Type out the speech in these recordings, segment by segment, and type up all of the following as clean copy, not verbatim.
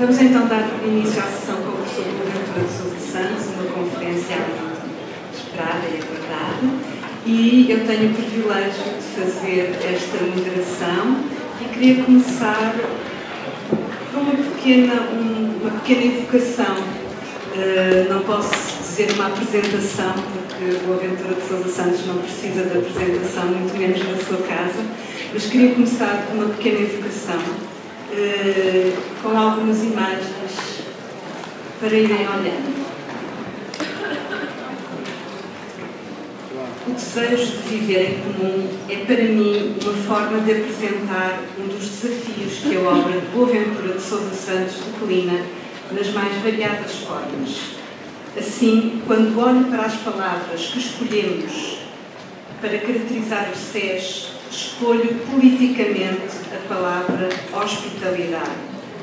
Vamos então dar início à sessão com o professor Boaventura de Sousa Santos, uma conferência esperada e aguardada, e eu tenho o privilégio de fazer esta moderação e queria começar por uma pequena evocação. Não posso dizer uma apresentação, porque o Boaventura de Sousa Santos não precisa de apresentação, muito menos na sua casa, mas queria começar com uma pequena evocação. Com algumas imagens para irem olhando. O desejo de viver em comum é para mim uma forma de apresentar um dos desafios que a obra de Boaventura de Sousa Santos declina nas mais variadas formas. Assim, quando olho para as palavras que escolhemos para caracterizar o SES, escolho politicamente a palavra hospitalidade.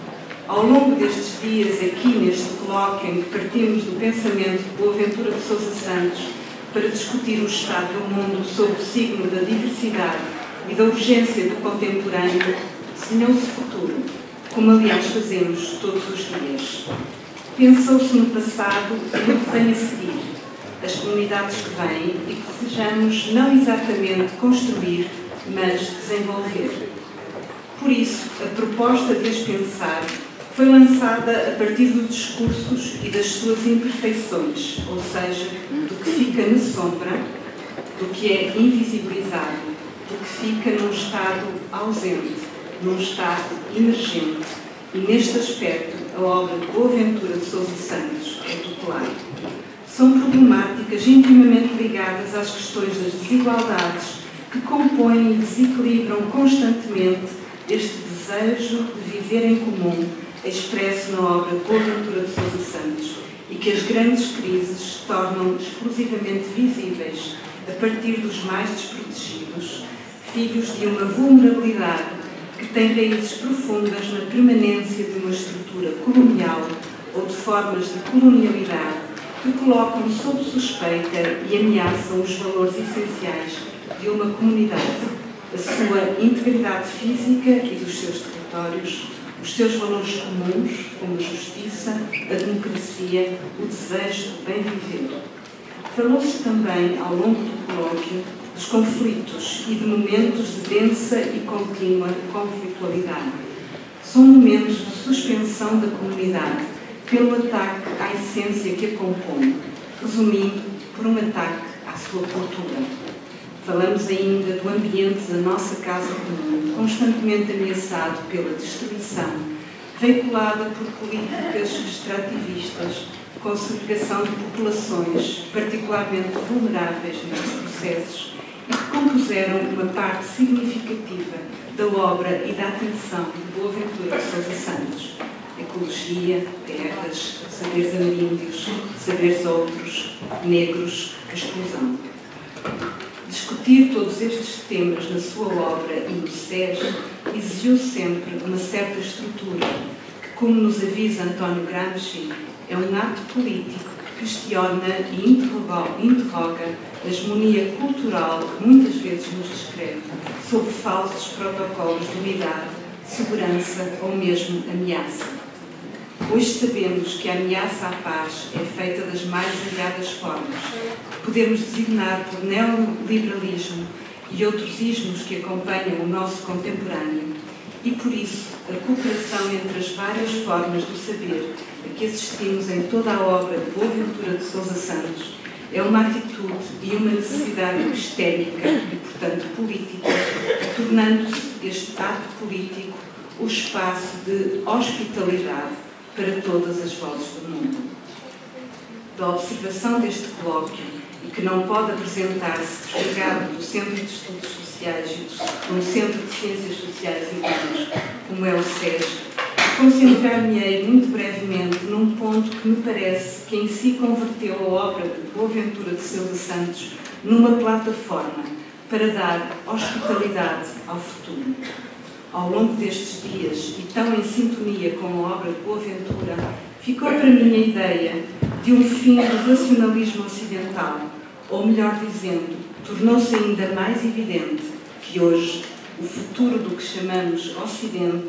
Ao longo destes dias, aqui neste colóquio em que partimos do pensamento de Boaventura de Sousa Santos para discutir o estado do mundo sob o signo da diversidade e da urgência do contemporâneo, desenhou-se futuro, como aliás fazemos todos os dias. Pensou-se no passado e no que vem a seguir, as comunidades que vêm e que desejamos não exatamente construir, mas desenvolver. Por isso, a proposta de as pensar foi lançada a partir dos discursos e das suas imperfeições, ou seja, do que fica na sombra, do que é invisibilizado, do que fica num estado ausente, num estado emergente. E neste aspecto, a obra de Boaventura de Sousa Santos é tutelar. São problemáticas intimamente ligadas às questões das desigualdades que compõem e desequilibram constantemente este desejo de viver em comum expresso na obra de Boaventura de Sousa Santos e que as grandes crises tornam exclusivamente visíveis a partir dos mais desprotegidos, filhos de uma vulnerabilidade que tem raízes profundas na permanência de uma estrutura colonial ou de formas de colonialidade que colocam sob suspeita e ameaçam os valores essenciais de uma comunidade, a sua integridade física e dos seus territórios, os seus valores comuns, como a justiça, a democracia, o desejo de bem viver. Falou-se também, ao longo do colóquio, dos conflitos e de momentos de densa e contínua conflitualidade. São momentos de suspensão da comunidade pelo ataque à essência que a compõe, resumindo, por um ataque à sua cultura. Falamos ainda do ambiente da nossa casa comum, constantemente ameaçado pela destruição, veiculada por políticas extrativistas, com segregação de populações particularmente vulneráveis nestes processos e que compuseram uma parte significativa da obra e da atenção de Boaventura de Sousa Santos. Ecologia, terras, saberes ameríndios, saberes outros, negros, exclusão. Discutir todos estes temas na sua obra e no SES exigiu sempre uma certa estrutura que, como nos avisa António Gramsci, é um ato político que questiona e interroga a hegemonia cultural que muitas vezes nos descreve sob falsos protocolos de unidade, segurança ou mesmo ameaça. Hoje sabemos que a ameaça à paz é feita das mais variadas formas, que podemos designar por neoliberalismo e outros ismos que acompanham o nosso contemporâneo, e por isso a cooperação entre as várias formas do saber a que assistimos em toda a obra de Boaventura de Sousa Santos é uma atitude e uma necessidade epistêmica e, portanto, política, tornando-se este ato político o espaço de hospitalidade para todas as vozes do mundo. Da observação deste colóquio, e que não pode apresentar-se desligado do Centro de Estudos Sociais e do Centro de Ciências Sociais e Humanas, como é o SES, concentrar-me-ei muito brevemente num ponto que me parece que em si converteu a obra de Boaventura de Sousa Santos numa plataforma para dar hospitalidade ao futuro. Ao longo destes dias, e tão em sintonia com a obra de Boaventura, ficou para mim a ideia de um fim do racionalismo ocidental, ou melhor dizendo, tornou-se ainda mais evidente que hoje o futuro do que chamamos Ocidente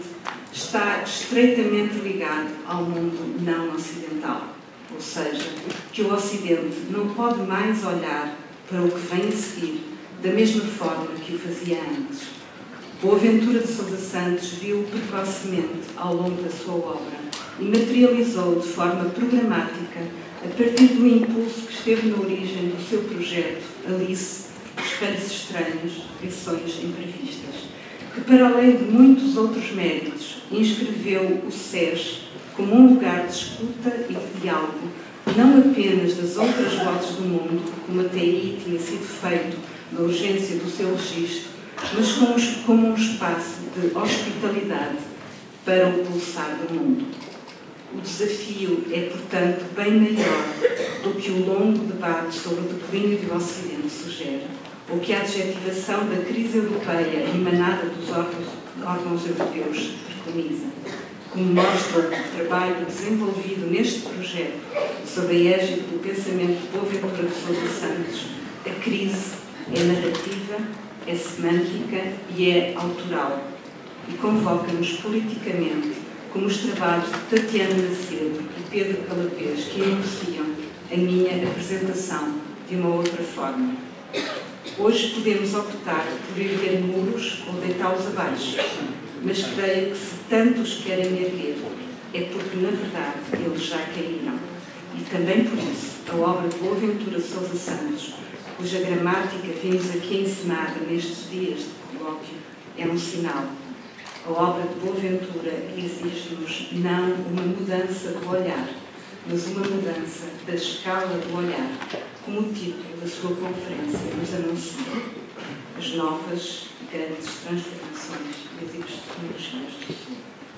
está estreitamente ligado ao mundo não ocidental, ou seja, que o Ocidente não pode mais olhar para o que vem a seguir da mesma forma que o fazia antes. Boaventura de Sousa Santos viu precocemente ao longo da sua obra e materializou de forma programática a partir do impulso que esteve na origem do seu projeto Alice, Espelhos Estranhos, Lições Imprevistas, que, para além de muitos outros méritos, inscreveu o SES como um lugar de escuta e de diálogo, não apenas das outras vozes do mundo, como até aí tinha sido feito na urgência do seu registro, mas como um espaço de hospitalidade para o pulsar do mundo. O desafio é, portanto, bem maior do que o longo debate sobre o declínio do Ocidente sugere, ou que a adjetivação da crise europeia emanada dos órgãos europeus preconiza. Como mostra o trabalho desenvolvido neste projeto sob a égide do pensamento de Boaventura de Sousa Santos, a crise é narrativa, é semântica e é autoral, e convoca-nos politicamente, como os trabalhos de Tatiana Macedo e Pedro Calapés, que anunciam a minha apresentação de uma outra forma. Hoje podemos optar por erguer muros ou deitá-los abaixo, mas creio que se tantos querem erguer, é porque, na verdade, eles já caíram. E também por isso, a obra de Boaventura de Sousa Santos, cuja gramática vimos aqui encenada nestes dias de colóquio, é um sinal. A obra de Boaventura exige-nos não uma mudança do olhar, mas uma mudança da escala do olhar, como o título da sua conferência nos anuncia: as novas grandes transformações das epistemologias do Sul.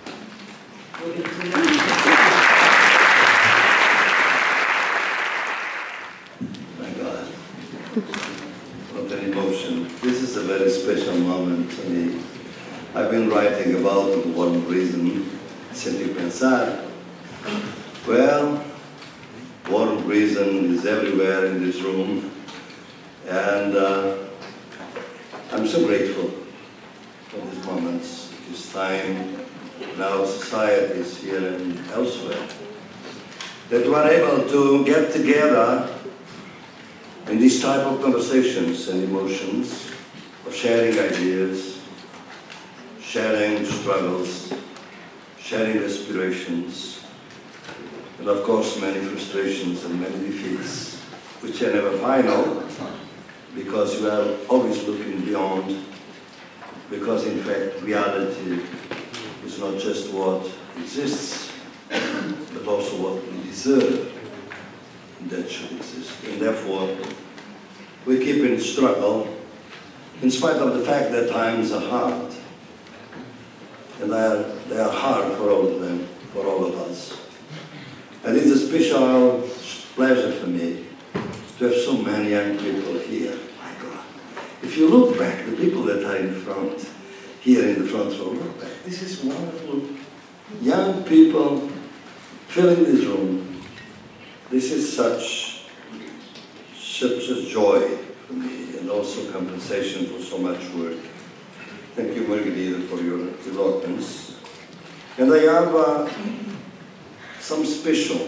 My God, what an emotion. This is a very special moment to me. I've been writing about Warren Reason, Sempre Pensar. Well, Warren Reason is everywhere in this room, and I'm so grateful for these moments, this time in our societies here and elsewhere, that we are able to get together in these type of conversations and emotions, of sharing ideas, sharing struggles, sharing aspirations, and of course many frustrations and many defeats, which are never final, because we are always looking beyond, because in fact reality is not just what exists, but also what we deserve that should exist. And therefore, we keep in struggle, in spite of the fact that times are hard. And they are hard for all of them, for all of us. And it's a special pleasure for me to have so many young people here. My God. If you look back, the people that are in front, here in the front row, look back. This is wonderful. Young people filling this room. This is such a joy for me, and also compensation for so much work. Thank you, Margarita, for your eloquence. And I have some special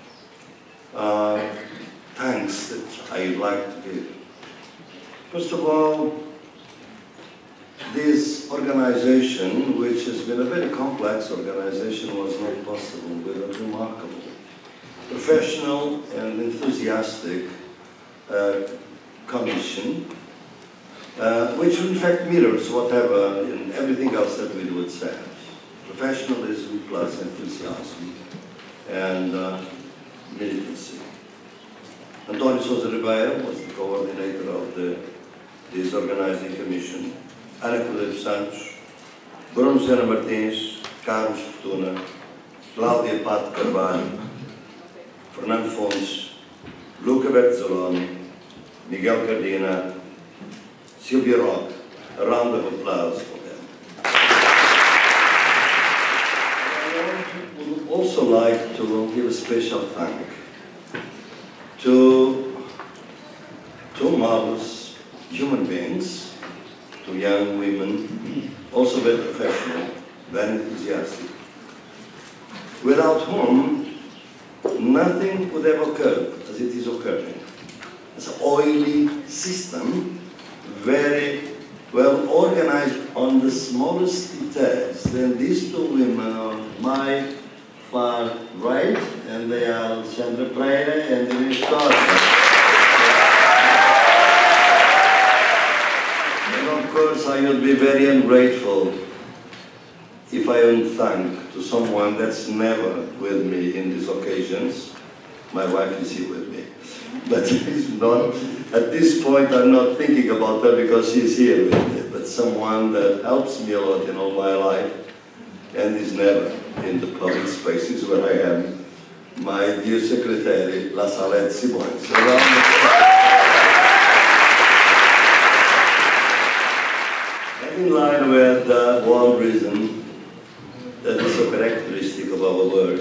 thanks that I'd like to give. First of all, this organization, which has been a very complex organization, was not possible without remarkable, professional and enthusiastic commission, which in fact mirrors whatever and everything else that we do at SES. Professionalism plus enthusiasm and militancy. António Sousa Ribeiro was the coordinator of this organizing commission. Ana Cordeiro Santos, Bruno Sena Martins, Carlos Fortuna, Cláudia Pato Carvalho, Fernando Fontes, Luca Bertoloni, Miguel Cardina, Silvia Roque. A round of applause for them. I would also like to give a special thank to two marvelous human beings, two young women, also very professional, very enthusiastic, without whom nothing would have occurred as it is occurring. It's an oily system, very well organized on the smallest details. Then these two women on my far right, and they are Sandra Pereira and Inês Costa. And of course, I would be very ungrateful if I wouldn't thank to someone that's never with me in these occasions. My wife is here with me. But it's not, at this point, I'm not thinking about her because she's here with me, but someone that helps me a lot in all my life and is never in the public spaces where I am, my dear secretary, La Salette Simões. And in line with one reason that is so characteristic of our work,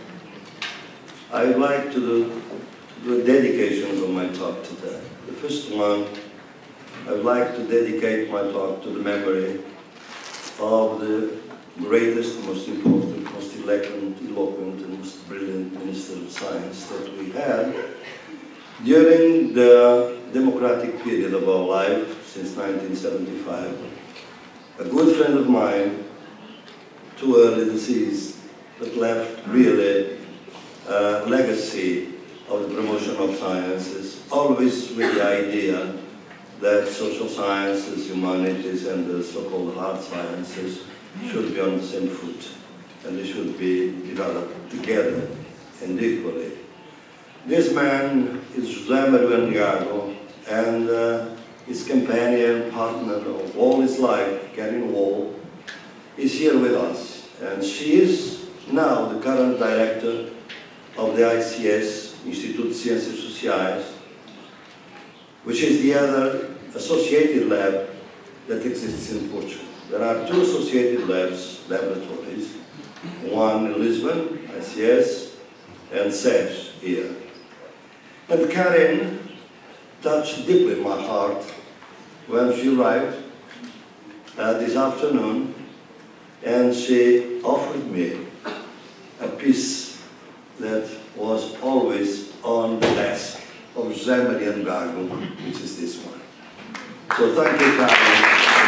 I would like to do dedications of my talk today. The first one, I would like to dedicate my talk to the memory of the greatest, most important, most eloquent, and most brilliant Minister of Science that we had during the democratic period of our life since 1975. A good friend of mine, too early deceased, but left really a legacy of the promotion of sciences, always with the idea that social sciences, humanities, and the so-called hard sciences should be on the same foot, and they should be developed together and equally. This man is José Manuel Gago, and his companion, partner of all his life, Karen Wall, is here with us, and she is now the current director of the ICS, Instituto de Ciências Sociais, which is the other associated lab that exists in Portugal. There are two associated laboratories, one in Lisbon, ICS, and SES here. And Karen touched deeply my heart when she arrived this afternoon, and she offered me a piece that was always on the desk of José Maria Gago, which is this one. So thank you, Karen.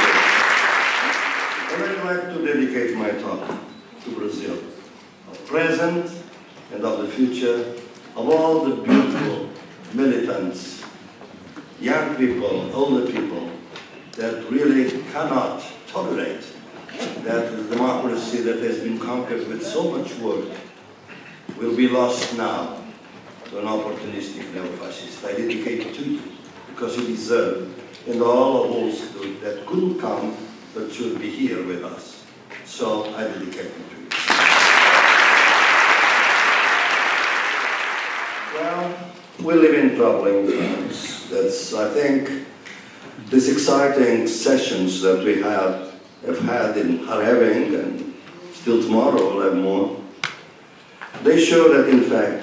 And I'd like to dedicate my talk to Brazil, of present and of the future, of all the beautiful militants, young people, older people, that really cannot tolerate that the democracy that has been conquered with so much work will be lost now to an opportunistic neo-fascist. I dedicate it to you because you deserve, and all of those that couldn't come but should be here with us. So I dedicate it to you. Well, we live in troubling times. That's, I think, these exciting sessions that we have had and are having, and still tomorrow we'll have more. They show that, in fact,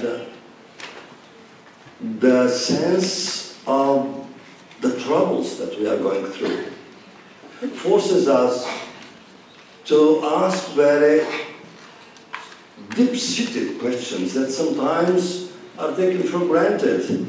the sense of the troubles that we are going through forces us to ask very deep-seated questions that sometimes are taken for granted.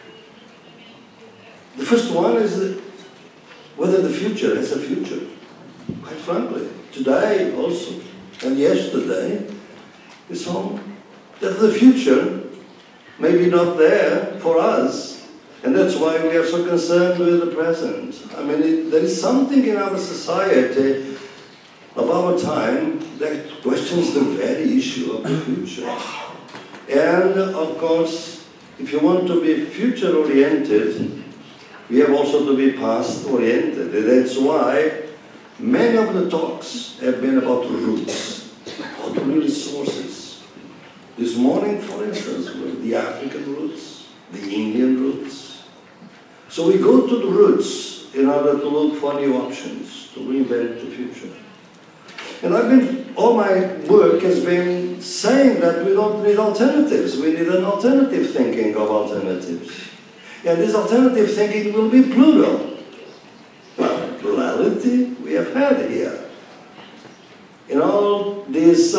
The first one is whether the future has a future. Quite frankly, today also, and yesterday, is home. That the future may be not there for us, and that's why we are so concerned with the present. I mean, there is something in our society of our time that questions the very issue of the future. And of course, if you want to be future-oriented, we have also to be past-oriented. And that's why many of the talks have been about roots, about real sources. This morning, for instance, were the African roots, the Indian roots. So we go to the roots in order to look for new options, to reinvent the future. And all my work has been saying that we don't need alternatives. We need an alternative thinking of alternatives. And this alternative thinking will be plural. Well, plurality we have had here. in all these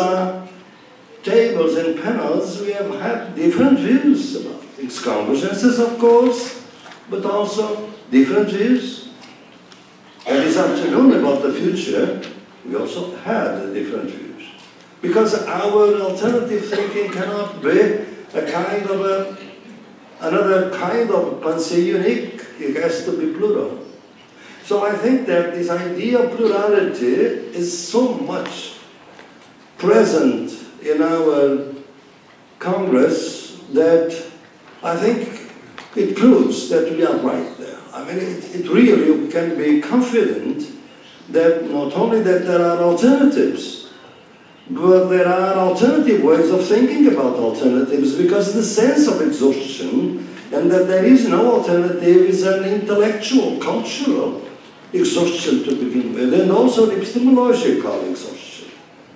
tables and panels, we have had different views about things, convergences, of course, but also different views. And this afternoon about the future, we also had different views. Because our alternative thinking cannot be a kind of another kind of pensée unique. It has to be plural. So I think that this idea of plurality is so much present in our Congress that I think it proves that we are right there. I mean, it really can be confident that not only that there are alternatives, but there are alternative ways of thinking about alternatives, because the sense of exhaustion and that there is no alternative is an intellectual, cultural exhaustion to begin with, and also an epistemological exhaustion.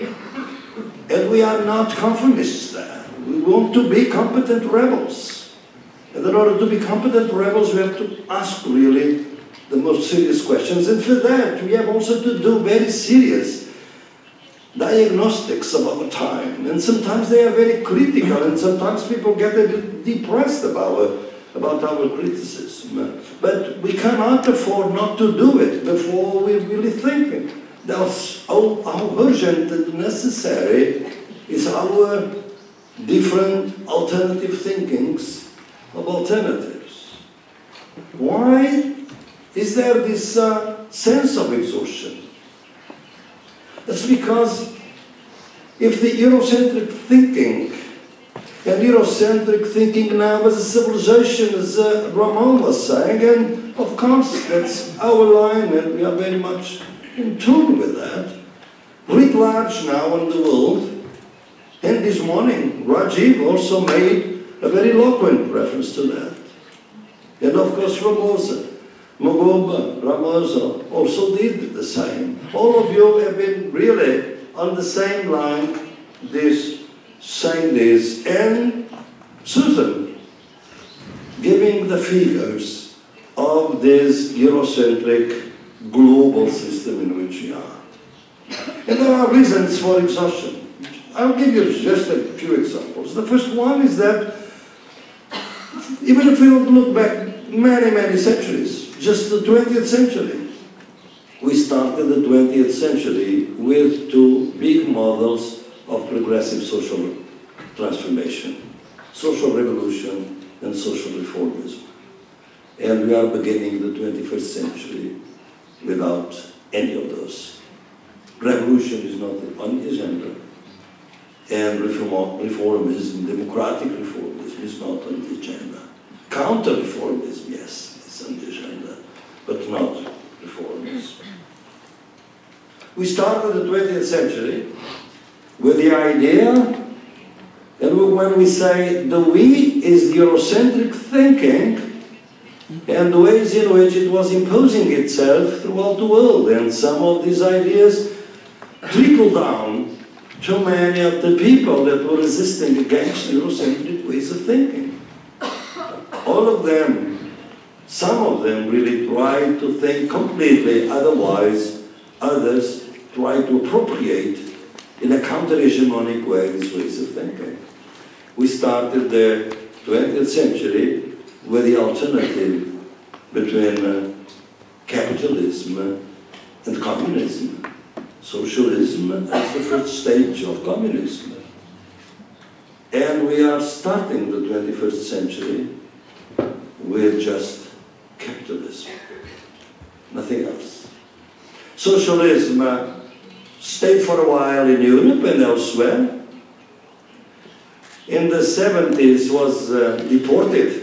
And we are not conformists there. We want to be competent rebels. And in order to be competent rebels, we have to ask really the most serious questions. And for that, we have also to do very serious diagnostics of our time. And sometimes they are very critical, and sometimes people get a bit depressed about our criticism. But we cannot afford not to do it before we really think. That's how urgent and necessary is our different alternative thinkings of alternatives. Why is there this sense of exhaustion? That's because if the Eurocentric thinking, and Eurocentric thinking now as a civilization, as Ramon was saying, and of course that's our line, and we are very much in tune with that, writ large now in the world. And this morning, Rajiv also made a very eloquent reference to that. And of course, Ramosa, Mogoba, Ramosa also did the same. All of you have been really on the same line saying this. And Susan, giving the figures of this Eurocentric global system in which we are. And there are reasons for exhaustion. I'll give you just a few examples. The first one is that even if we look back many, many centuries, just the 20th century, we started the 20th century with two big models of progressive social transformation: social revolution and social reformism. And we are beginning the 21st century without any of those. Revolution is not on the agenda, and reformism, democratic reformism, is not on the agenda. Counter-reformism, yes, is on the agenda, but not reformism. We started the 20th century with the idea, and when we say the we is the Eurocentric thinking, and the ways in which it was imposing itself throughout the world. And some of these ideas trickled down to many of the people that were resisting against Eurocentric ways of thinking. All of them, some of them really tried to think completely otherwise, others tried to appropriate in a counter-hegemonic way these ways of thinking. We started the 20th century with the alternative between capitalism and communism. Socialism as the first stage of communism. And we are starting the 21st century with just capitalism, nothing else. Socialism stayed for a while in Europe and elsewhere. In the 70s was deported,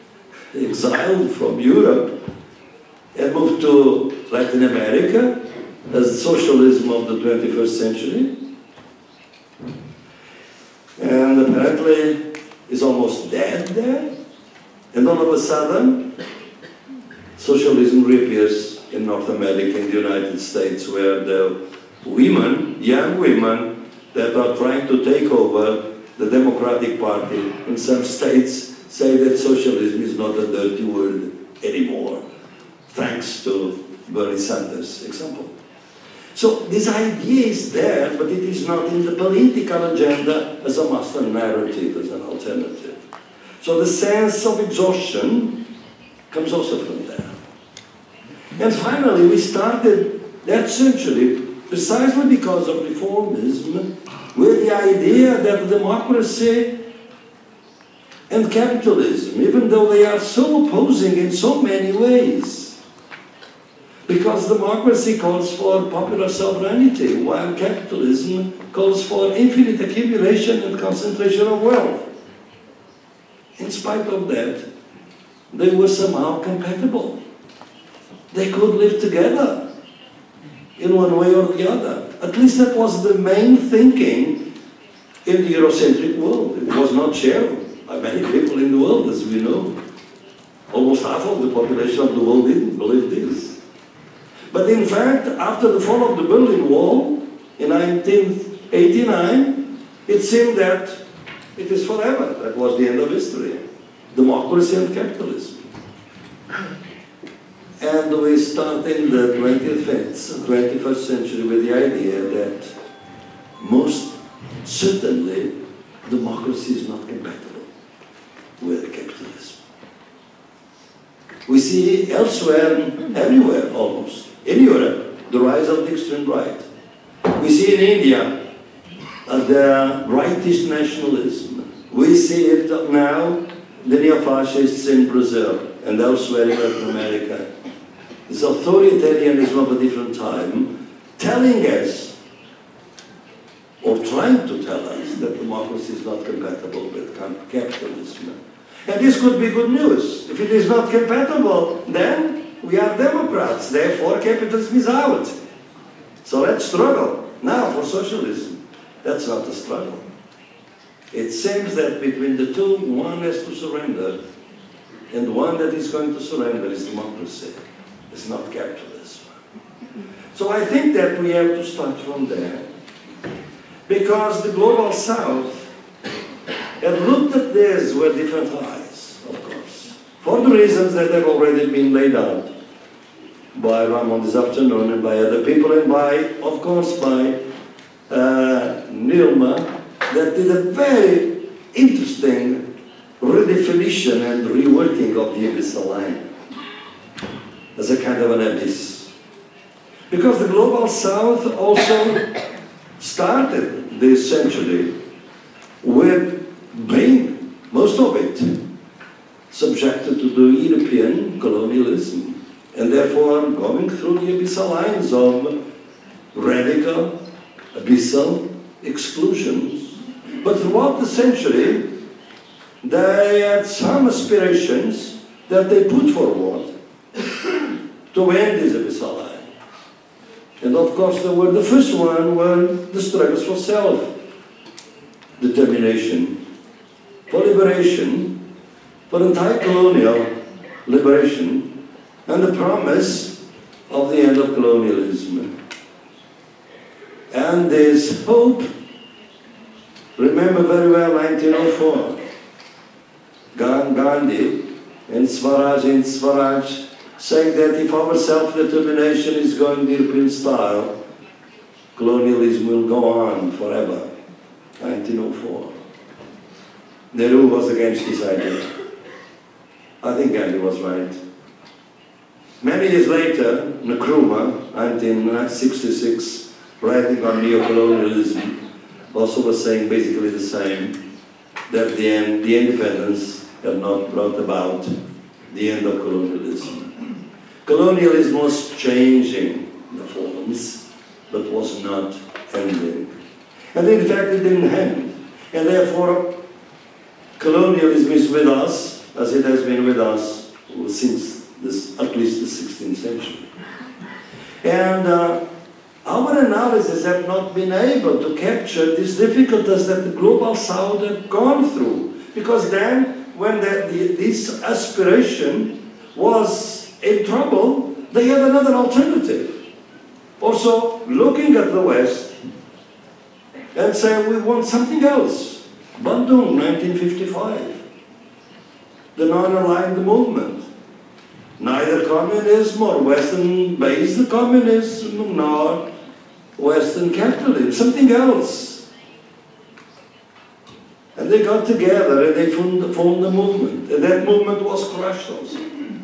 exiled from Europe, and moved to Latin America as socialism of the 21st century. And apparently is almost dead there. And all of a sudden, socialism reappears in North America, in the United States, where the women, young women, that are trying to take over the Democratic Party in some states say that socialism is not a dirty word anymore, thanks to Bernie Sanders' example. So this idea is there, but it is not in the political agenda as a master narrative, as an alternative. So the sense of exhaustion comes also from there. And finally, we started that century precisely because of reformism with the idea that democracy and capitalism, even though they are so opposing in so many ways, because democracy calls for popular sovereignty, while capitalism calls for infinite accumulation and concentration of wealth. In spite of that, they were somehow compatible. They could live together in one way or the other. At least that was the main thinking in the Eurocentric world. It was not shared by many people in the world, as we know. Almost half of the population of the world didn't believe this. But in fact, after the fall of the Berlin Wall in 1989, it seemed that it is forever. That was the end of history. Democracy and capitalism. And we start in the 21st century with the idea that most certainly democracy is not compatible with capitalism. We see elsewhere, everywhere almost, in Europe, the rise of the extreme right. We see in India the rightist nationalism. We see it now, the neo-fascists in Brazil and elsewhere in Latin America. This authoritarianism of a different time, telling us, or trying to tell us, that democracy is not compatible with capitalism. And this could be good news. If it is not compatible, then we are democrats, therefore capitalism is out. So let's struggle now for socialism. That's not a struggle. It seems that between the two, one has to surrender, and the one that is going to surrender is democracy. It's not capitalism. So I think that we have to start from there, because the Global South had looked at this with different eyes, of course, for the reasons that have already been laid out by Ramon this afternoon and by other people, and by, of course, by Nilma, that did a very interesting redefinition and reworking of the abyssal line as a kind of an abyss. Because the Global South also started this century with being, most of it, subjected to the European colonialism, and therefore going through the abyssal lines of radical, abyssal exclusions. But throughout the century, they had some aspirations that they put forward to end this abyssal line. And of course, the first one were the struggles for self-determination, for liberation, for anti-colonial liberation, and the promise of the end of colonialism. And this hope, remember very well 1904, Gandhi and Swaraj saying that if our self-determination is going the European style, colonialism will go on forever. 1904. Nehru was against this idea. I think Gandhi was right. Many years later, Nkrumah, 1966, writing on neocolonialism, also was saying basically the same, that the independence had not brought about the end of colonialism. Colonialism was changing the forms, but was not ending. And in fact, it didn't end. And therefore, colonialism is with us, as it has been with us since at least the 16th century. And our analysis have not been able to capture these difficulties that the Global South had gone through. Because then, when this aspiration was in trouble, they had another alternative. Also, looking at the West and saying, we want something else. Bandung, 1955. The non-aligned movement. Neither communism or Western-based communism, nor Western capitalism, something else. And they got together and they formed a movement. And that movement was crushed also.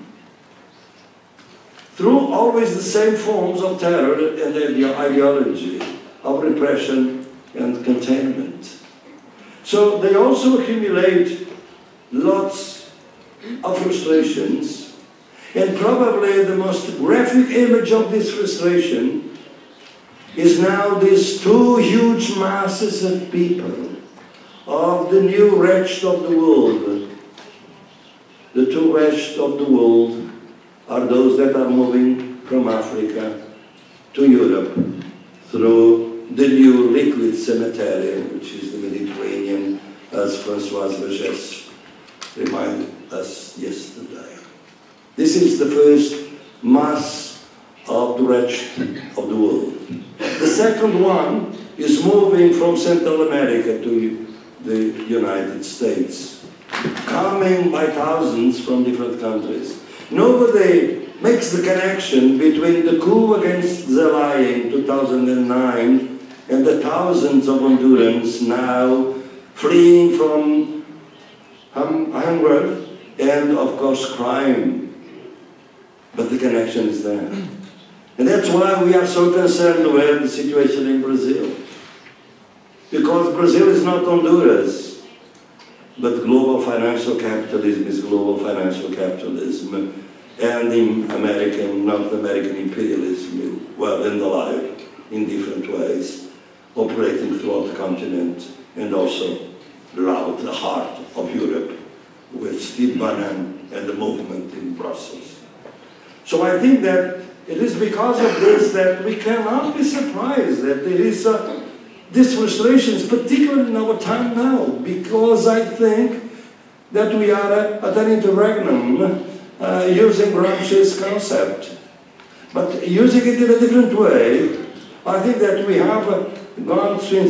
Through always the same forms of terror and the ideology of repression and containment. So they also accumulate lots of frustrations, and probably the most graphic image of this frustration is now these two huge masses of people, of the new wretched of the world. The two wretched of the world are those that are moving from Africa to Europe through the new liquid cemetery, which is the Mediterranean, as Françoise Vergès reminded us yesterday. This is the first mass of the wretched of the world. The second one is moving from Central America to the United States, coming by thousands from different countries. Nobody makes the connection between the coup against Zelaya in 2009 and the thousands of Hondurans now fleeing from hunger and, of course, crime. But the connection is there. And that's why we are so concerned with the situation in Brazil. Because Brazil is not Honduras, but global financial capitalism is global financial capitalism. And in North American imperialism, well, and the like, in different ways, operating throughout the continent and also throughout the heart of Europe with Steve Bannon and the movement in Brussels. So I think that it is because of this that we cannot be surprised that there is these frustrations, particularly in our time now, because I think that we are at an interregnum using Gramsci's concept, but using it in a different way. I think that we have gone since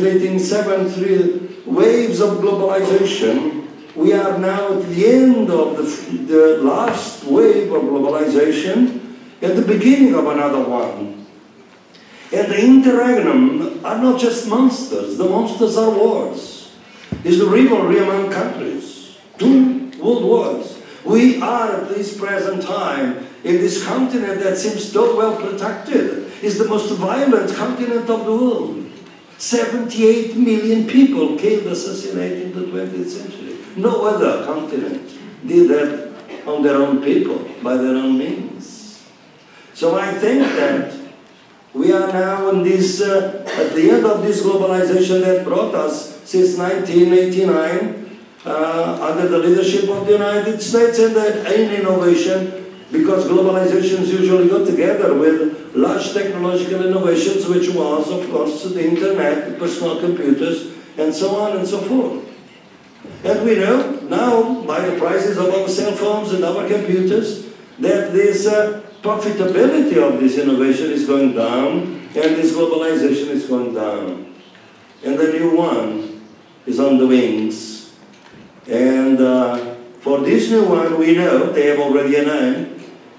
1873 waves of globalization. We are now at the end of the last wave of globalization, at the beginning of another one. And the interregnum are not just monsters, the monsters are wars. It's the rivalry among countries, 2 world wars. We are at this present time in this continent that seems so well protected. It's the most violent continent of the world. 78 million people killed, assassinated in the 20th century. No other continent did that on their own people, by their own means. So I think that we are now in this, at the end of this globalization that brought us since 1989, under the leadership of the United States and in innovation, because globalizations usually go together with large technological innovations, which was, of course, the internet, the personal computers, and so on and so forth. And we know now, by the prices of our cell phones and our computers, that this profitability of this innovation is going down, and this globalization is going down. And the new one is on the wings. And for this new one, we know, they have already a name,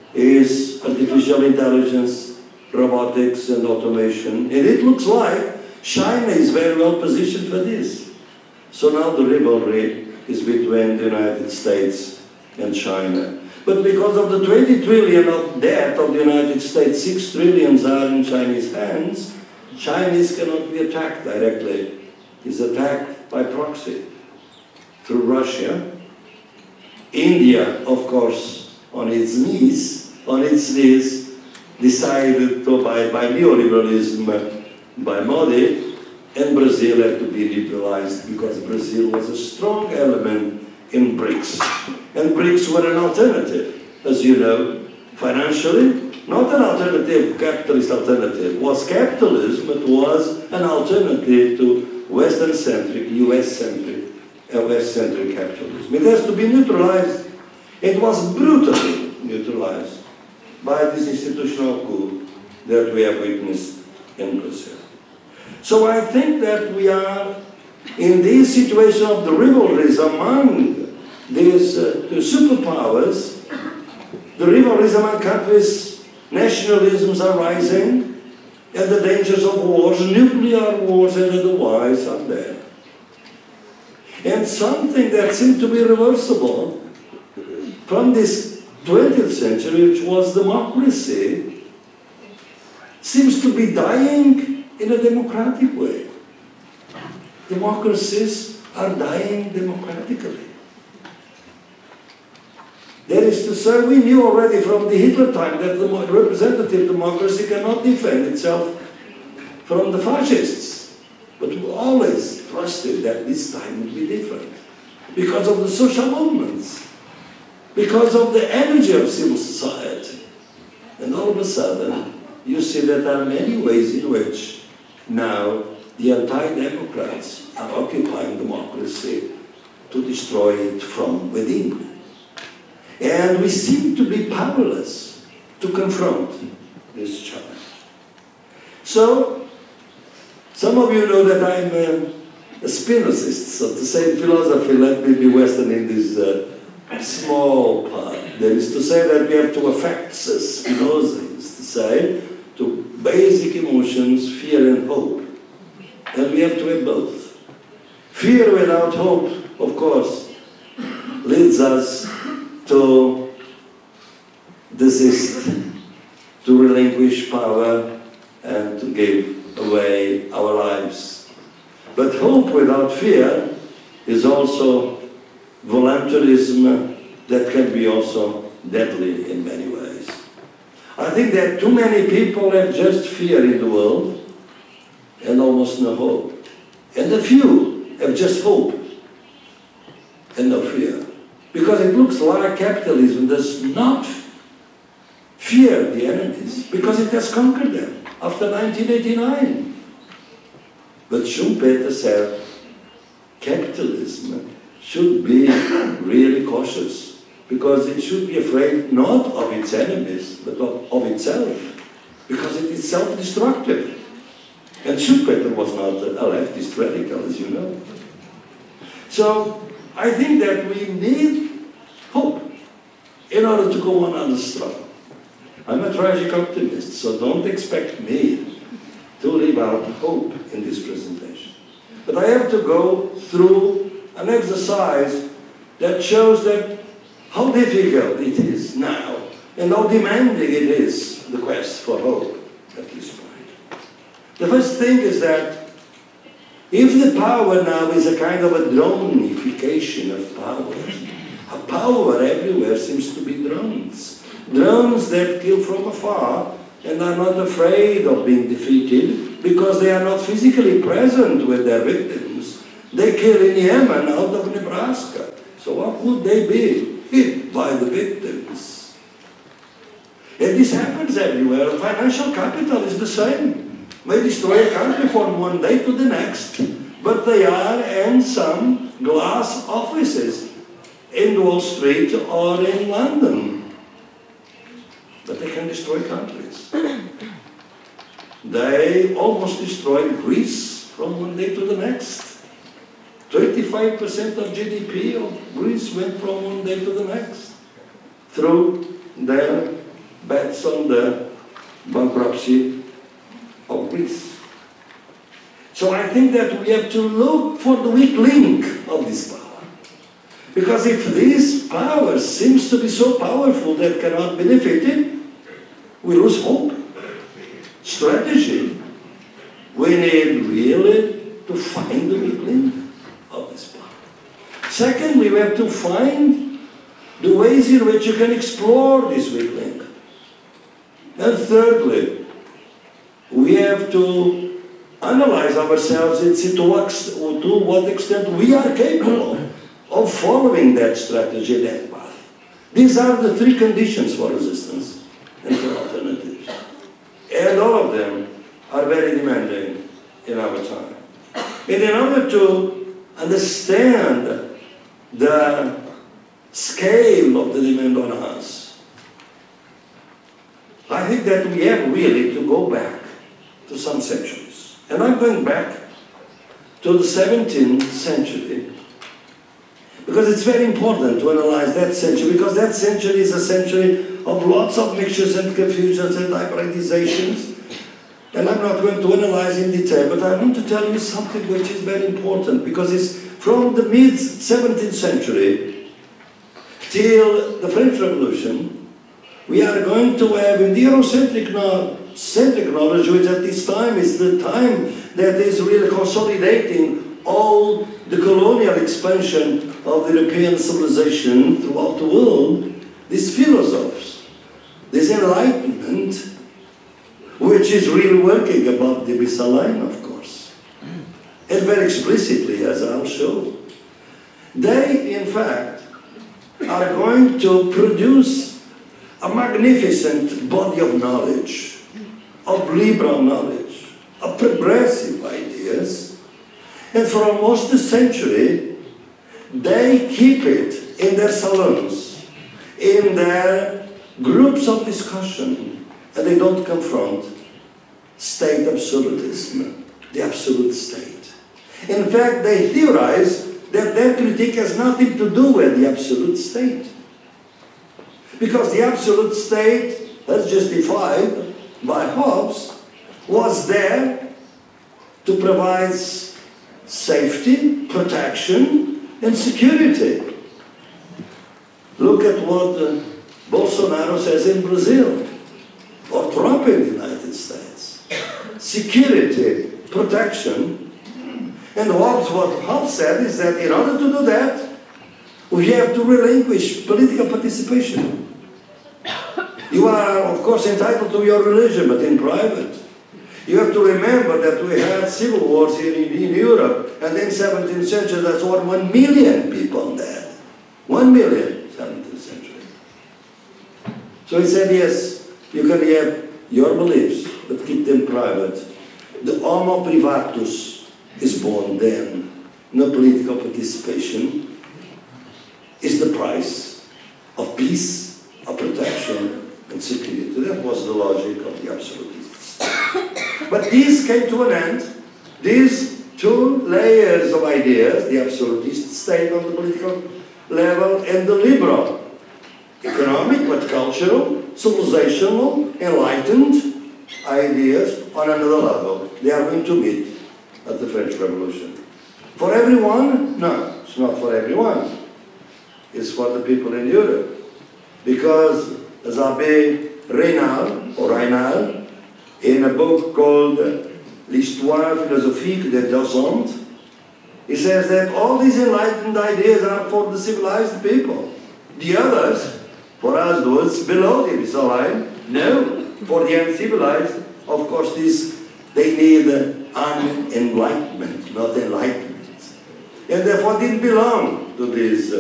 is artificial intelligence, robotics, and automation. And it looks like China is very well positioned for this. So now the rivalry is between the United States and China. But because of the 20 trillion of debt of the United States, 6 trillions are in Chinese hands, Chinese cannot be attacked directly. It's attacked by proxy through Russia. India, of course, on its knees, decided to by neoliberalism, by Modi, and Brazil had to be liberalized because Brazil was a strong element in BRICS. And BRICS were an alternative, as you know, financially, not an alternative, capitalist alternative. It was capitalism, it was an alternative to Western-centric, US-centric, West-centric capitalism. It has to be neutralized. It was brutally neutralized by this institutional coup that we have witnessed in Brazil. So I think that we are in this situation of the rivalries among these two superpowers. The rivalries among countries, nationalisms are rising, and the dangers of wars, nuclear wars and otherwise, are there. And something that seemed to be reversible from this 20th century, which was democracy, seems to be dying in a democratic way. Democracies are dying democratically. That is to say, we knew already from the Hitler time that the representative democracy cannot defend itself from the fascists. But we always trusted that this time would be different. Because of the social movements. Because of the energy of civil society. And all of a sudden, you see that there are many ways in which now the anti-democrats are occupying democracy to destroy it from within. And we seem to be powerless to confront this challenge. So, some of you know that I'm a Spinozist, so to say in philosophy, let me be Western in this small part. That is to say that we have two affects, as Spinoza used to say, two basic emotions, fear and hope. And we have to have both. Fear without hope, of course, leads us to desist, to relinquish power, and to give away our lives. But hope without fear is also voluntarism that can be also deadly in many ways. I think that too many people have just fear in the world and almost no hope. And a few have just hope and no fear. Because it looks like capitalism does not fear the enemies, because it has conquered them after 1989. But Schumpeter said capitalism should be really cautious, because it should be afraid not of its enemies, but of itself, because it is self-destructive. And Schumpeter was not a leftist radical, as you know. So I think that we need hope in order to go on the struggle. I'm a tragic optimist, so don't expect me to leave out hope in this presentation. But I have to go through an exercise that shows that how difficult it is now and how demanding it is, the quest for hope at this point. The first thing is that if the power now is a kind of a dronification of power, a power everywhere seems to be drones. Drones that kill from afar and are not afraid of being defeated because they are not physically present with their victims. They kill in Yemen out of Nebraska. So what would they be? Hit by the victims. And this happens everywhere. Financial capital is the same. May destroy a country from one day to the next. But they are in some glass offices in Wall Street or in London. But they can destroy countries. They almost destroyed Greece from one day to the next. 25% of GDP of Greece went from one day to the next through their bets on the bankruptcy of Greece. So I think that we have to look for the weak link of this power. Because if this power seems to be so powerful that cannot be defeated, we lose hope. Strategy. We need really to find the weak link of this power. Secondly, we have to find the ways in which you can explore this weak link. And thirdly, we have to analyze ourselves and see to what extent we are capable of following that strategy, that path. These are the three conditions for resistance and for alternatives. And all of them are very demanding in our time. And in order to understand the scale of the demand on us, I think that we have really to go back to some centuries. And I'm going back to the 17th century, because it's very important to analyze that century, because that century is a century of lots of mixtures and confusions and hybridizations. And I'm not going to analyze in detail, but I want to tell you something which is very important, because it's from the mid-17th century till the French Revolution, we are going to have in the Eurocentric knowledge, which at this time is the time that is really consolidating all the colonial expansion of European civilization throughout the world, these philosophers, this enlightenment, which is really working above the abyssal line, of course, and very explicitly, as I'll show. They, in fact, are going to produce a magnificent body of knowledge, of liberal knowledge, of progressive ideas, and for almost a century, they keep it in their salons, in their groups of discussion, and they don't confront state absolutism, the absolute state. In fact, they theorize that their critique has nothing to do with the absolute state. Because the absolute state, as justified by Hobbes, was there to provide safety, protection, and security. Look at what Bolsonaro says in Brazil, or Trump in the United States. Security, protection, and what Hobbes said is that in order to do that, we have to relinquish political participation. You are, of course, entitled to your religion, but in private. You have to remember that we had civil wars here in Europe, and in the 17th century, that's what 1 million people dead. 1 million, 17th century. So he said, yes, you can have your beliefs, but keep them private. The homo privatus is born then. No political participation is the price of peace, of protection, and security. That was the logic of the absolutists. But these came to an end. These two layers of ideas, the absolutist state on the political level and the liberal, economic but cultural, civilizational, enlightened ideas on another level. They are going to meet at the French Revolution. For everyone? No, it's not for everyone. It's for the people in Europe. Because as Abbé Raynal, in a book called L'Histoire philosophique des deux hommes, he says that all these enlightened ideas are for the civilized people. The others, for us those below the abyssal line, no. For the uncivilized, of course, they need unenlightenment, not enlightenment. And therefore didn't belong to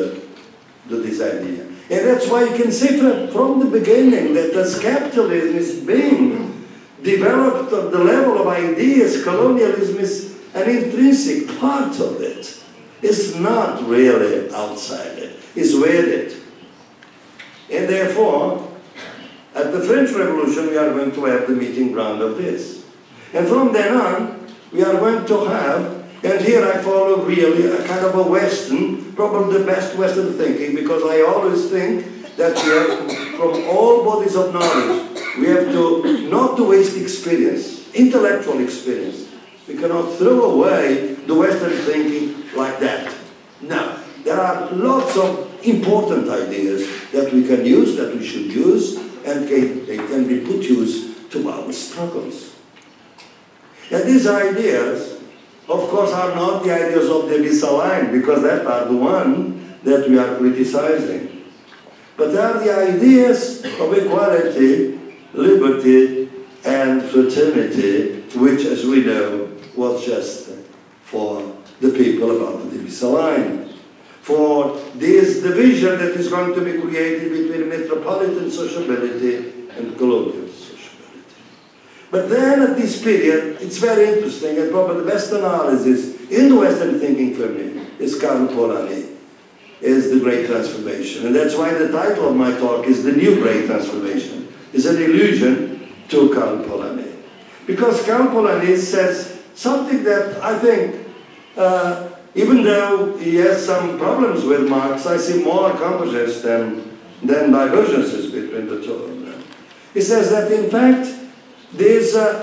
this idea. And that's why you can see from the beginning that as capitalism is being developed at the level of ideas, colonialism is an intrinsic part of it. It's not really outside it, it's with it. And therefore, at the French Revolution, we are going to have the meeting ground of this. And from then on, we are going to have, and here I follow really a kind of a Western, probably the best Western thinking, because I always think that we have to, from all bodies of knowledge, we have to not to waste experience, intellectual experience. We cannot throw away the Western thinking like that. No, there are lots of important ideas that we can use, that we should use, and they can be put use to our struggles. And these ideas, of course, are not the ideas of the abyssal line, because that are the one that we are criticizing. But they are the ideas of equality, liberty, and fraternity, which, as we know, was just for the people above the abyssal line. For this division that is going to be created between metropolitan sociability and colonial sociability. But then at this period, it's very interesting, and probably the best analysis in the Western thinking for me is Karl Polanyi, is the Great Transformation. And that's why the title of my talk is The New Great Transformation. It's an allusion to Karl Polanyi. Because Karl Polanyi says something that I think, even though he has some problems with Marx, I see more convergences than divergences between the two of them. He says that, in fact, there's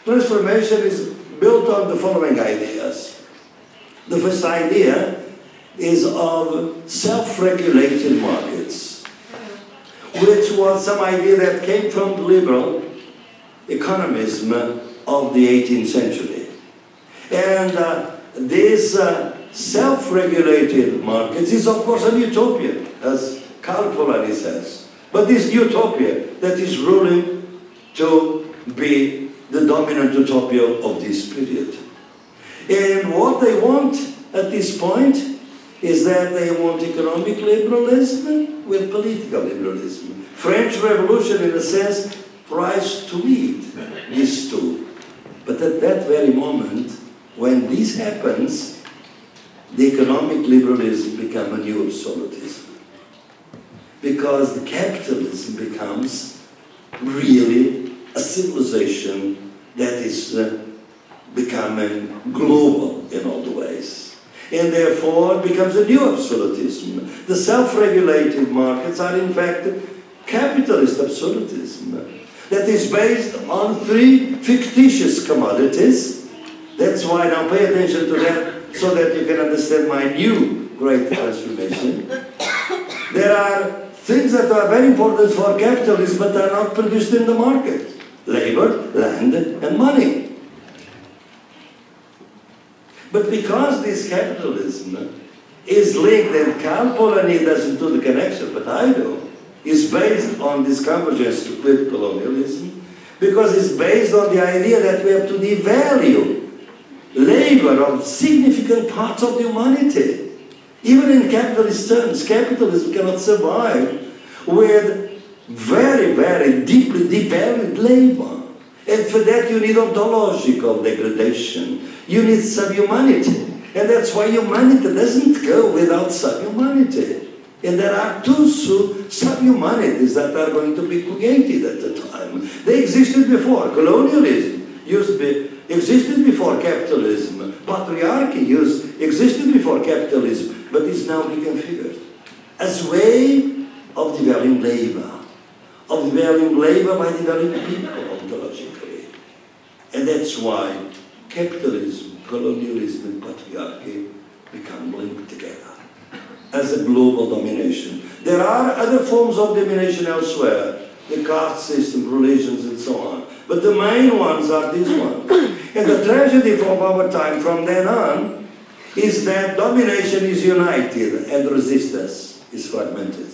transformation is built on the following ideas. The first idea is of self-regulated markets, which was some idea that came from the liberal economism of the 18th century. And this self-regulated markets is, of course, a utopia, as Karl Polanyi says. But this utopia that is ruling to be the dominant utopia of this period. And what they want at this point is that they want economic liberalism with political liberalism. French Revolution, in a sense, tries to lead these two. But at that very moment, when this happens, the economic liberalism becomes a new absolutism. Because the capitalism becomes really a civilization that is becoming global in all the ways. And therefore becomes a new absolutism. The self-regulated markets are in fact capitalist absolutism that is based on three fictitious commodities. That's why now pay attention to that so that you can understand my new great transformation. There are things that are very important for capitalism but are not produced in the market. Labor, land, and money. But because this capitalism is linked, and Karl Polanyi doesn't do the connection, but I do, is based on this convergence with colonialism, because it's based on the idea that we have to devalue labor of significant parts of the humanity. Even in capitalist terms, capitalism cannot survive with very, very deeply devalued labor. And for that you need ontological degradation. You need subhumanity. And that's why humanity doesn't go without subhumanity. And there are two subhumanities that are going to be created at the time. They existed before. Colonialism existed before capitalism. Patriarchy existed before capitalism, but is now reconfigured as a way of devaluing labor. Of devaluing labor by devaluing people ontologically. And that's why capitalism, colonialism, and patriarchy become linked together as a global domination. There are other forms of domination elsewhere, the caste system, religions, and so on. But the main ones are these ones. And the tragedy of our time from then on is that domination is united and resistance is fragmented.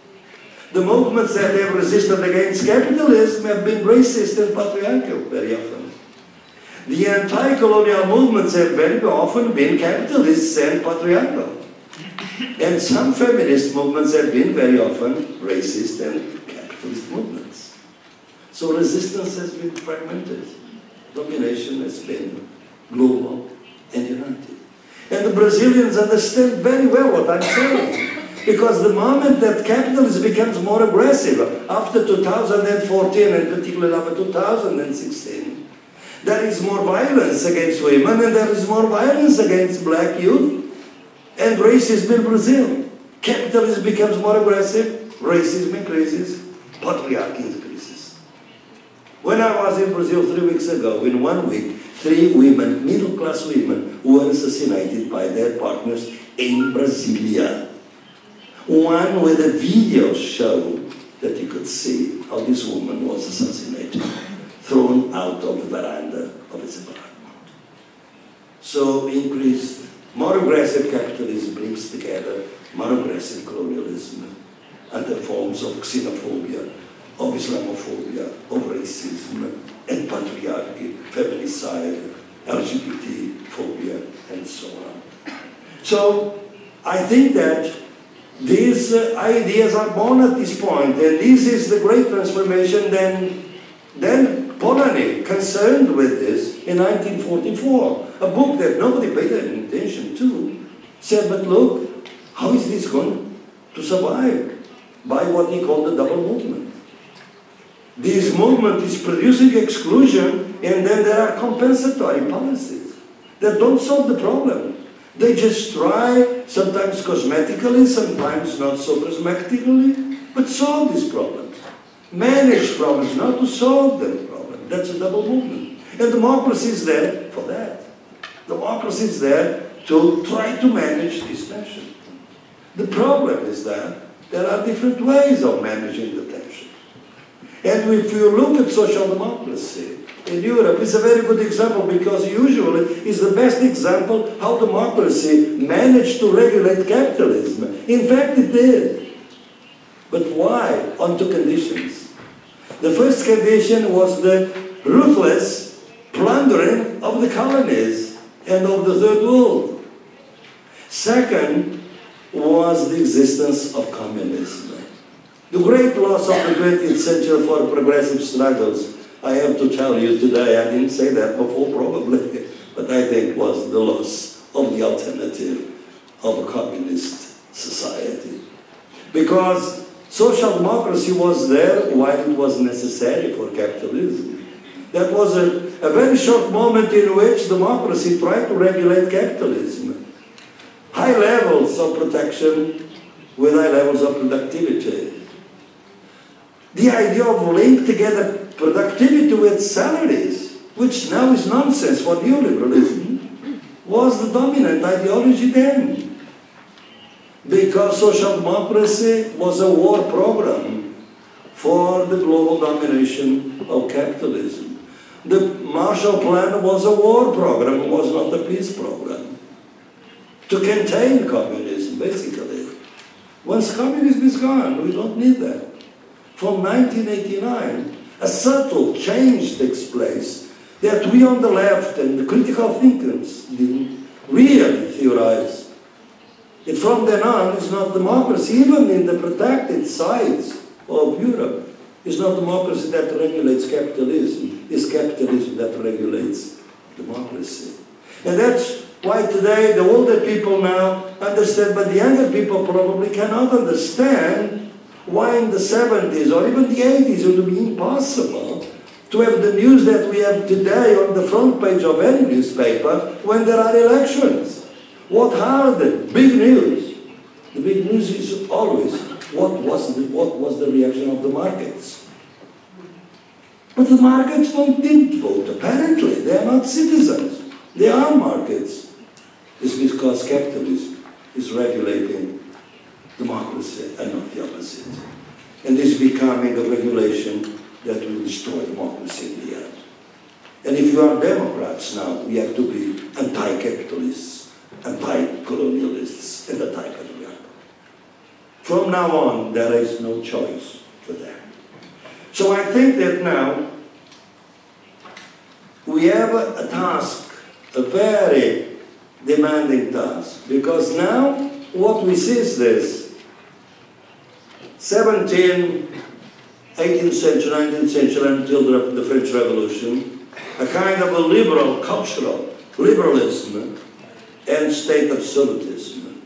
The movements that have resisted against capitalism have been racist and patriarchal very often. The anti-colonial movements have very often been capitalists and patriarchal. And some feminist movements have been very often racist and capitalist movements. So resistance has been fragmented. Domination has been global and united. And the Brazilians understand very well what I'm saying. Because the moment that capitalism becomes more aggressive, after 2014 and particularly after 2016, there is more violence against women and there is more violence against black youth and racism in Brazil. Capitalism becomes more aggressive, racism increases, patriarchy increases. When I was in Brazil 3 weeks ago, in 1 week, 3 women, middle-class women, were assassinated by their partners in Brasilia. One with a video show that you could see how this woman was assassinated, thrown out of the veranda of his apartment. So increased, more aggressive capitalism brings together more aggressive colonialism and the forms of xenophobia, of Islamophobia, of racism and patriarchy, feminicide, LGBT phobia, and so on. So I think that these ideas are born at this point, and this is the great transformation. Then Polanyi, concerned with this in 1944, a book that nobody paid any attention to, said, but look, how is this going to survive? By what he called the double movement. This movement is producing exclusion, and then there are compensatory policies that don't solve the problem. They just try, sometimes cosmetically, sometimes not so cosmetically, but solve these problems. Manage problems, not to solve the problem. That's a double movement. And democracy is there for that. Democracy is there to try to manage this tension. The problem is that there are different ways of managing the tension. And if you look at social democracy in Europe, it's a very good example because usually it's the best example how democracy managed to regulate capitalism. In fact, it did. But why? On two conditions. The first condition was the ruthless plundering of the colonies and of the Third World. Second was the existence of communism. The great loss of the 20th century for progressive struggles, I have to tell you today, I didn't say that before probably, but I think was the loss of the alternative of a communist society. Because social democracy was there while it was necessary for capitalism. That was a very short moment in which democracy tried to regulate capitalism. High levels of protection with high levels of productivity. The idea of linking together productivity with salaries, which now is nonsense for neoliberalism, was the dominant ideology then. Because social democracy was a war program for the global domination of capitalism. The Marshall Plan was a war program, it was not a peace program. To contain communism, basically. Once communism is gone, we don't need that. From 1989, a subtle change takes place that we on the left and the critical thinkers didn't really theorize. And from then on, it's not democracy, even in the protected sides of Europe, it's not democracy that regulates capitalism, it's capitalism that regulates democracy. And that's why today the older people now understand, but the younger people probably cannot understand why in the 70s or even the 80s it would be impossible to have the news that we have today on the front page of any newspaper when there are elections. What are the big news? The big news is always what was the reaction of the markets. But the markets didn't vote, apparently. They are not citizens. They are markets. It's because capitalism is regulating democracy and not the opposite. And this is becoming a regulation that will destroy democracy in the end. And if you are Democrats now, we have to be anti-capitalists, anti-colonialists, and anti-patriarchal. From now on, there is no choice for that. So I think that now we have a task, a very demanding task, because now what we see is this. 17th, 18th century, 19th century, until the French Revolution, a kind of a liberal, cultural liberalism and state absolutism.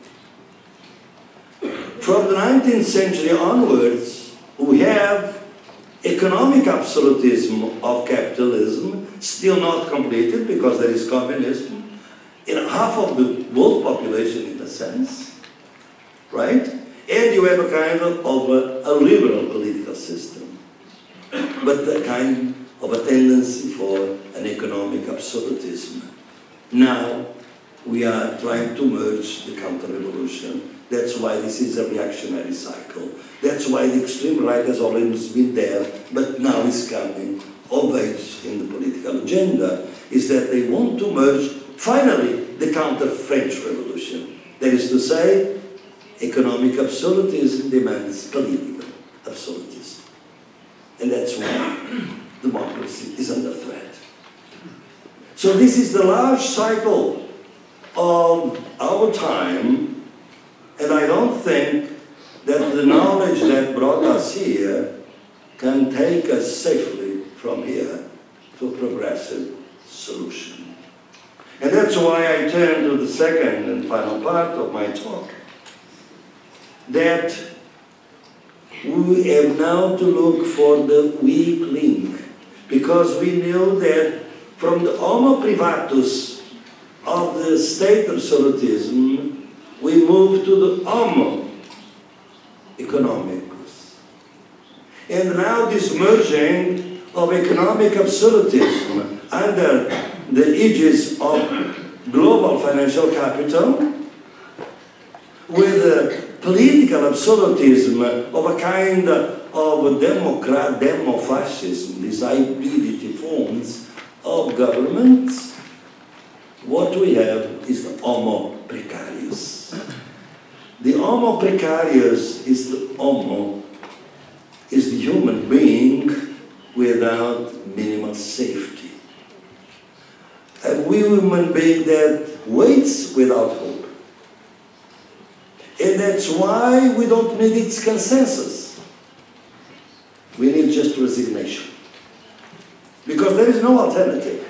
From the 19th century onwards, we have economic absolutism of capitalism, still not completed because there is communism, in half of the world population in a sense, right? And you have a kind of a liberal political system, but a kind of a tendency for an economic absolutism. Now, we are trying to merge the counter-revolution. That's why this is a reactionary cycle. That's why the extreme right has always been there, but now is coming of age in the political agenda, is that they want to merge, finally, the counter-French Revolution. That is to say, economic absolutism demands political absolutism. And that's why democracy is under threat. So this is the large cycle of our time, and I don't think that the knowledge that brought us here can take us safely from here to a progressive solution. And that's why I turn to the second and final part of my talk, that we have now to look for the weak link, because we knew that from the homo privatus of the state absolutism, we move to the homo economicus. And now this merging of economic absolutism under the aegis of global financial capital, with political absolutism of a kind of demo-fascism, these hybridity forms of governments, what we have is the homo precarius. The homo precarius is the human being without minimal safety. A human being that waits without hope. And that's why we don't need its consensus. We need just resignation. Because there is no alternative.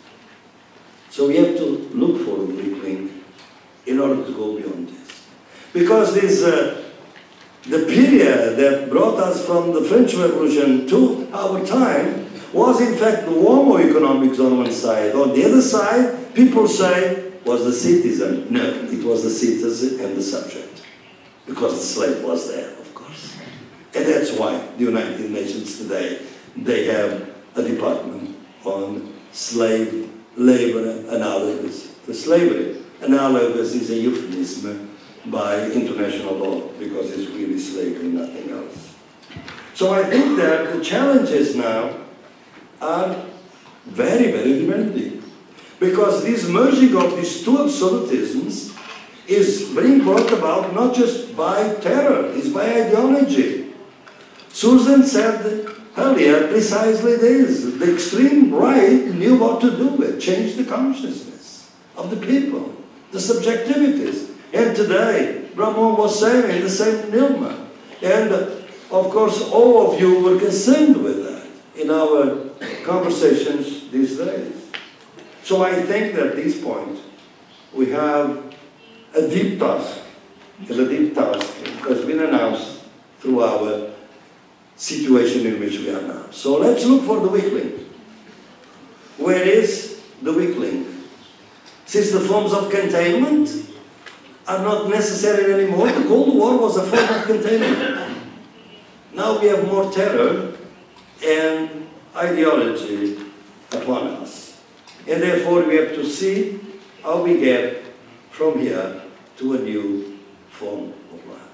So we have to look for a weakling in order to go beyond this. Because this, the period that brought us from the French Revolution to our time was in fact the homo economics on one side. On the other side, people say, was the citizen. No, it was the citizen and the subject. Because the slave was there, of course. And that's why the United Nations today, they have a department on slave labor analogous to slavery. Analogous is a euphemism by international law, because it's really slavery, nothing else. So I think that the challenges now are very, very demanding. Because this merging of these two absolutisms is being brought about not just by terror, it's by ideology. Susan said earlier precisely this. The extreme right knew what to do with, change the consciousness of the people, the subjectivities. And today, Ramon was saying the same Nilma. And of course, all of you were concerned with that in our conversations these days. So I think that at this point, we have a deep task. And a deep task has been announced through our situation in which we are now. So let's look for the weakling. Where is the weakling? Since the forms of containment are not necessary anymore, the Cold War was a form of containment. Now we have more terror and ideology upon us. And therefore we have to see how we get from here to a new form of life.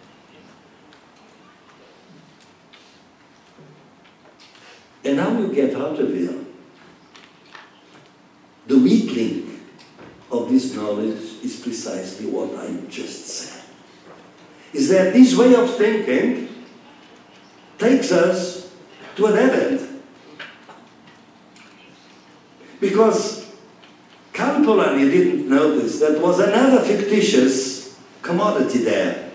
And how you get out of here, the weakling of this knowledge is precisely what I just said. Is that this way of thinking takes us to a dead end. Because Karl Polanyi didn't notice that was another fictitious commodity there.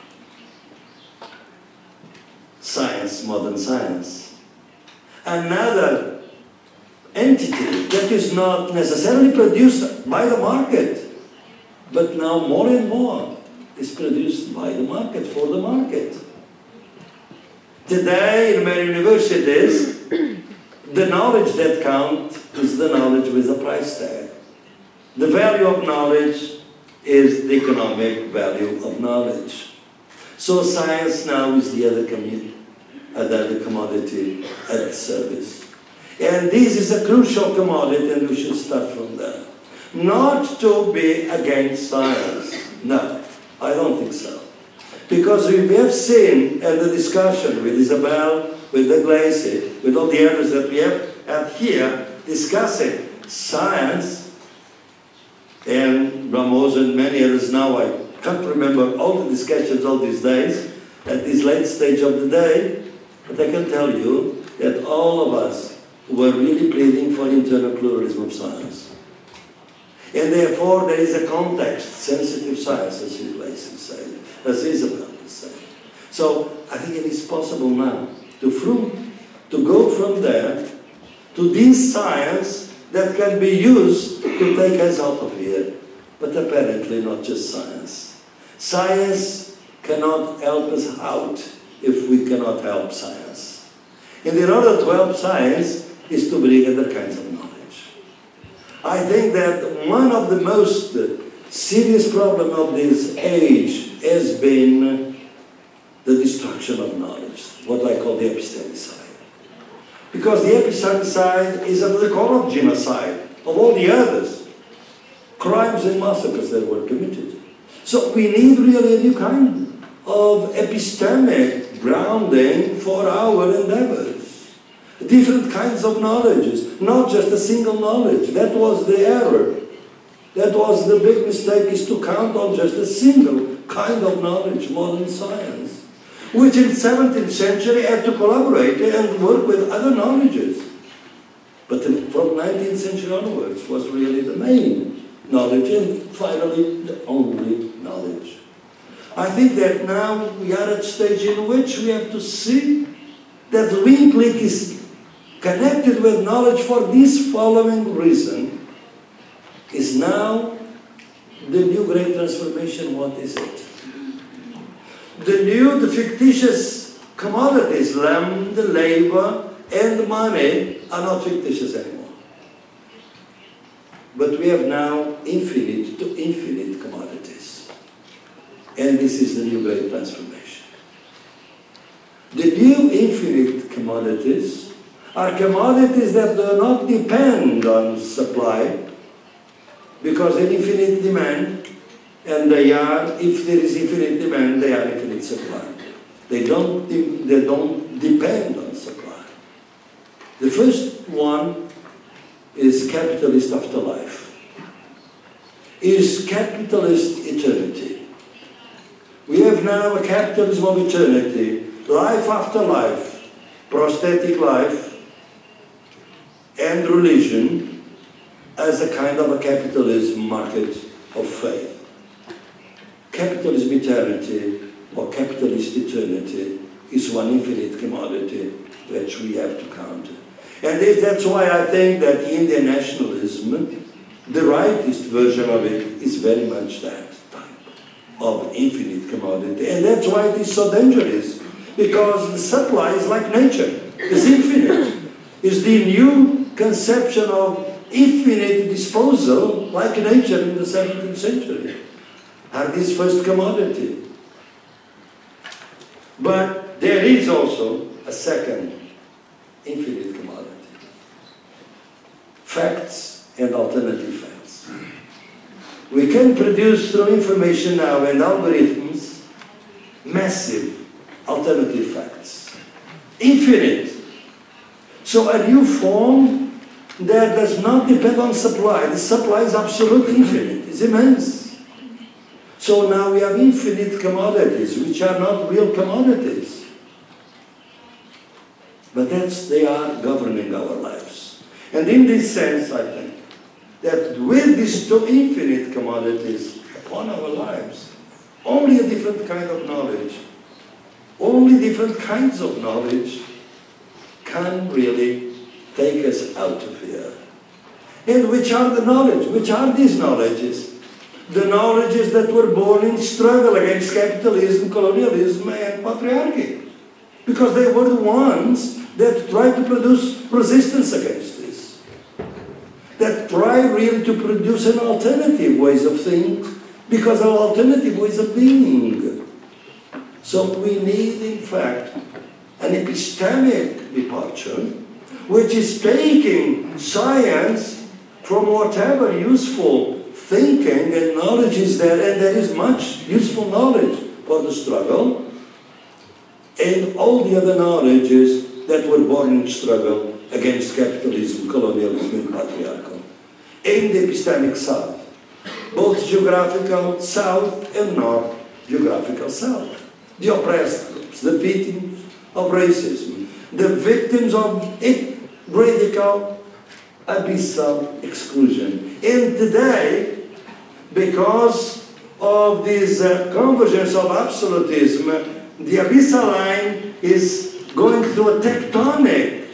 Science, modern science. Another entity that is not necessarily produced by the market, but now more and more is produced by the market, for the market. Today in many universities, the knowledge that counts is the knowledge with a price tag. The value of knowledge is the economic value of knowledge. So science now is the other commodity at service. And this is a crucial commodity, and we should start from there. Not to be against science. No, I don't think so. Because we have seen in the discussion with Isabel, with De Glacy, with all the others that we have here discussing science, and Ramos and many others now, I can't remember all the discussions all these days, at this late stage of the day, but I can tell you that all of us were really pleading for internal pluralism of science. And therefore there is a context, sensitive science, as Glacy said, as Isabel said. So I think it is possible now to go from there to this science that can be used to take us out of here. But apparently not just science. Science cannot help us out if we cannot help science. And in order to help science is to bring other kinds of knowledge. I think that one of the most serious problems of this age has been the destruction of knowledge, what I call the epistemicide. Because the epicidicide is at the core of genocide, of all the others, crimes and massacres that were committed. So we need really a new kind of epistemic grounding for our endeavors. Different kinds of knowledges, not just a single knowledge. That was the error. That was the big mistake, is to count on just a single kind of knowledge, modern science, which in the 17th century had to collaborate and work with other knowledges. But from 19th century onwards was really the main knowledge, and finally the only knowledge. I think that now we are at a stage in which we have to see that link is connected with knowledge for this following reason. Is now the new great transformation. What is it? The fictitious commodities, land, labor, and money are not fictitious anymore. But we have now infinite to infinite commodities. And this is the new great transformation. The new infinite commodities are commodities that do not depend on supply, because there is infinite demand, and they are, if there is infinite demand, they are infinite supply. They don't depend on supply. The first one is capitalist afterlife. Is capitalist eternity. We have now a capitalism of eternity, life after life, prosthetic life, and religion, as a kind of a capitalism market of faith. Capitalism eternity, or capitalist eternity, is one infinite commodity which we have to count. And that's why I think that Indian nationalism, the rightist version of it, is very much that type of infinite commodity. And that's why it is so dangerous, because the supply is like nature, it's infinite. It's the new conception of infinite disposal, like nature in the 17th century, are this first commodity. But there is also a second infinite commodity. Facts and alternative facts. We can produce through information now and algorithms massive alternative facts. Infinite. So a new form that does not depend on supply. The supply is absolutely infinite. It's immense. So now we have infinite commodities, which are not real commodities. But they are governing our lives. And in this sense, I think, that with these two infinite commodities upon our lives, only a different kind of knowledge, only different kinds of knowledge can really take us out of here. And which are the knowledge? Which are these knowledges? The knowledges that were born in struggle against capitalism, colonialism, and patriarchy. Because they were the ones that tried to produce resistance against this. That tried really to produce an alternative ways of thinking, because of alternative ways of being. So we need, in fact, an epistemic departure, which is taking science from whatever useful thinking and knowledge is there, and there is much useful knowledge for the struggle, and all the other knowledges that were born in struggle against capitalism, colonialism, and patriarchal. In the epistemic south, both geographical south and north geographical south. The oppressed groups, the victims of racism, the victims of radical, abyssal exclusion. And today, because of this convergence of absolutism, the abyssal line is going through a tectonic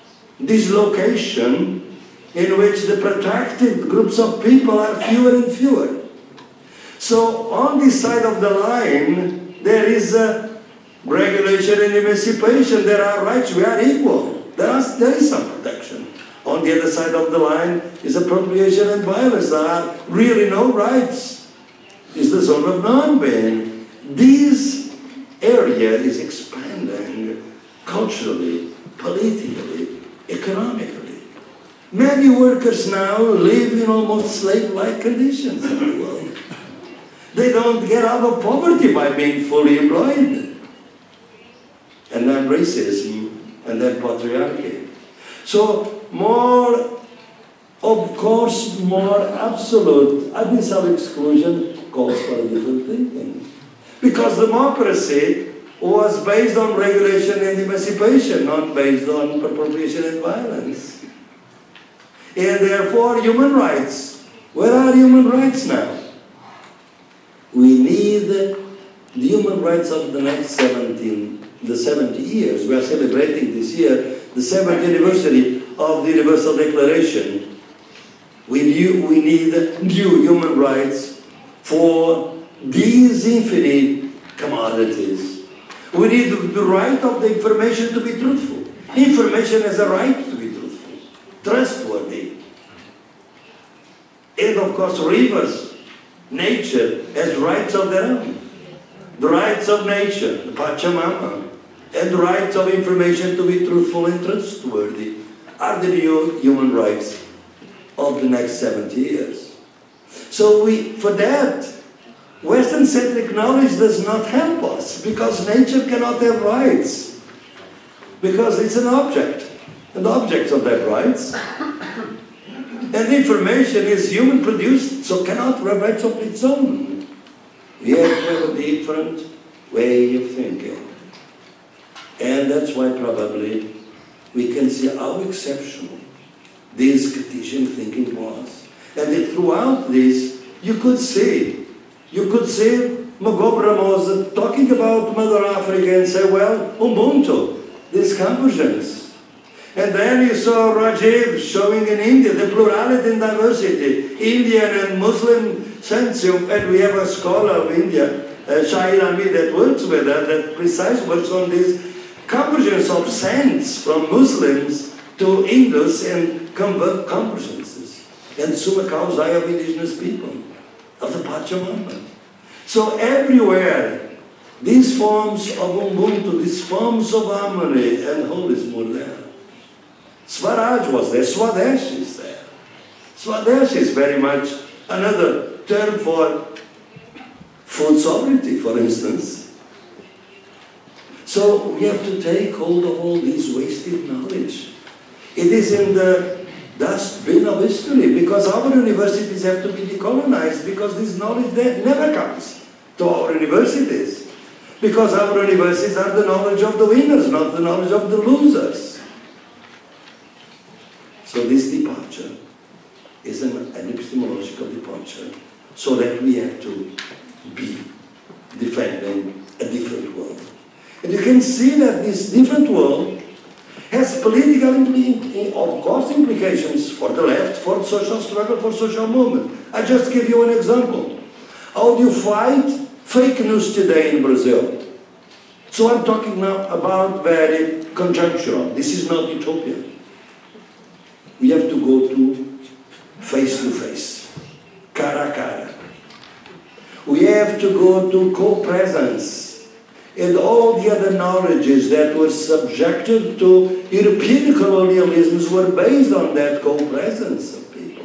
dislocation in which the protected groups of people are fewer and fewer. So on this side of the line, there is regulation and emancipation. There are rights. We are equal. There is some protection. On the other side of the line is appropriation and violence. There are really no rights. It's the zone of non-being. This area is expanding culturally, politically, economically. Many workers now live in almost slave-like conditions in the world. They don't get out of poverty by being fully employed. And then racism, and then patriarchy. So more, of course, more absolute abyssal exclusion calls for a different thinking. Because democracy was based on regulation and emancipation, not based on appropriation and violence. And therefore, human rights. Where are human rights now? We need the human rights of the next 70 years. We are celebrating this year the 7th anniversary of the Universal Declaration. We need new human rights for these infinite commodities. We need the right of the information to be truthful. Information has a right to be truthful, trustworthy. And of course, rivers, nature has rights of their own. The rights of nature, the Pachamama, and the rights of information to be truthful and trustworthy are the new human rights of the next 70 years. So for that, Western-centric knowledge does not help us, because nature cannot have rights, because it's an object, and objects of that rights. And information is human-produced, so cannot have rights of its own. We have to have a different way of thinking. And that's why probably we can see how exceptional this Cartesian thinking was. And that throughout this, you could see Magob Ramos talking about Mother Africa and say, well, Ubuntu, this convergence. And then you saw Rajiv showing in India the plurality and diversity, Indian and Muslim sense. And we have a scholar of India, Shahid Ami, that works with that, that precisely works on this convergence of sense from Muslims to Hindus and convergences. And summa causa of indigenous people, of the Pachamama. So everywhere, these forms of Ubuntu, these forms of harmony and holism were there. Swaraj was there, Swadesh is there. Swadesh is very much another term for food sovereignty, for instance. So we have to take hold of all this wasted knowledge. It is in the dustbin of history, because our universities have to be decolonized, because this knowledge never comes to our universities. Because our universities are the knowledge of the winners, not the knowledge of the losers. So this departure is an epistemological departure, so that we have to be defending a different world. And you can see that this different world has political, of course, implications for the left, for social struggle, for social movement. I just give you an example. How do you fight fake news today in Brazil? So I'm talking now about very conjunctural. This is not utopia. We have to go to face, cara a cara. We have to go to co-presence. And all the other knowledges that were subjected to European colonialisms were based on that co-presence of people.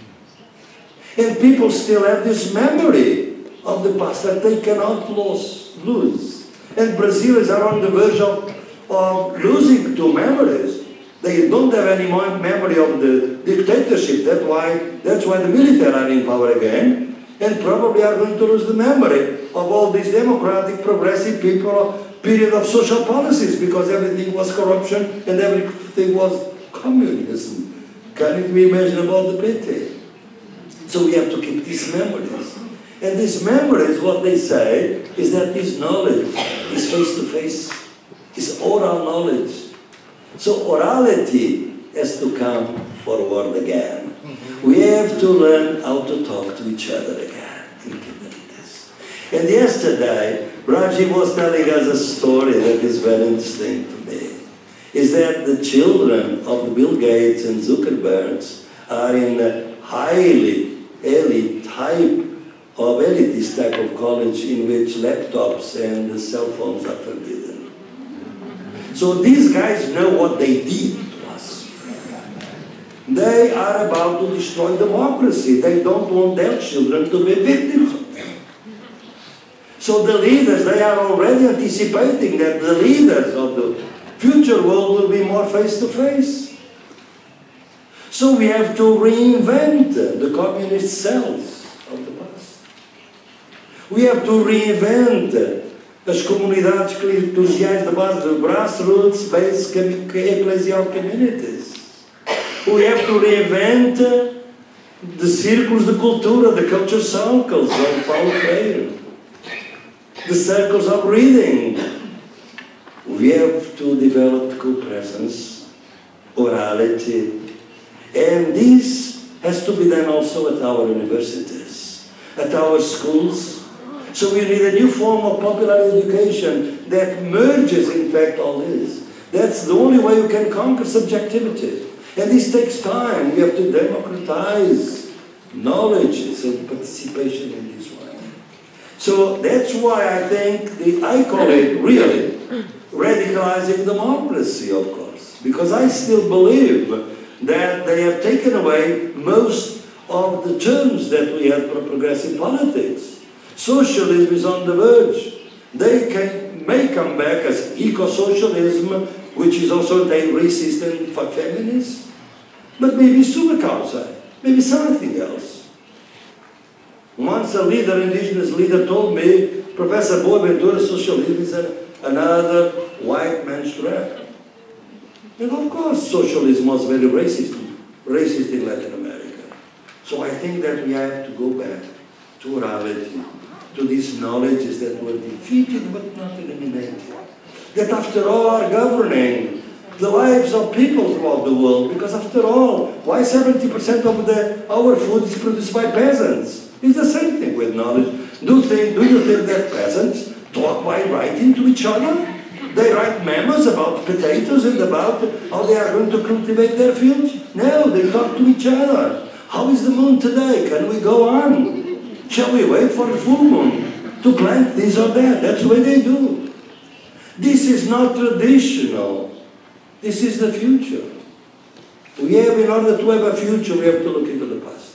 And people still have this memory of the past that they cannot lose. And Brazilians are on the verge of losing two memories. They don't have any more memory of the dictatorship. That's why the military are in power again. And probably are going to lose the memory of all these democratic, progressive people, period of social policies, because everything was corruption and everything was communism. Can it be imagined about the PT? So we have to keep these memories. And these memories, what they say, is that this knowledge is face-to-face, is oral knowledge. So orality has to come forward again. We have to learn how to talk to each other again in communities. And yesterday, Rajiv was telling us a story that is very interesting to me. Is that the children of the Bill Gates and Zuckerbergs are in a highly elitist type of college in which laptops and cell phones are forbidden. So these guys know what they did to us They are about to destroy democracy. They don't want their children to be victims of them. So the leaders, they are already anticipating that the leaders of the future world will be more face-to-face. So we have to reinvent the communist cells of the past. We have to reinvent as comunidades eclesiais de base, the grassroots-based ecclesial communities. We have to reinvent the círculos de cultura, the culture circles of Paulo Freire, the circles of reading. We have to develop co-presence, orality, and this has to be done also at our universities, at our schools. So we need a new form of popular education that merges, in fact, all this. That's the only way you can conquer subjectivity. And this takes time. We have to democratize knowledge and participation in this way. So that's why I think I call it really radicalizing democracy, of course. Because I still believe that they have taken away most of the terms that we have for progressive politics. Socialism is on the verge. They may come back as eco-socialism, which is also racist and feminist. But maybe supercausa, maybe something else. Once a leader, indigenous leader, told me, Professor Boaventura, socialism is another white man's trap. And of course, socialism was very racist in Latin America. So I think that we have to go back to orality, to these knowledges that were defeated but not eliminated. That after all are governing the lives of people throughout the world, because after all, why 70% of our food is produced by peasants? It's the same thing with knowledge. Do you think that peasants talk by writing to each other? They write memos about potatoes and about how they are going to cultivate their fields? No, they talk to each other. How is the moon today? Can we go on? Shall we wait for the full moon to plant this or that? That's the way they do. This is not traditional. This is the future. In order to have a future, we have to look into the past.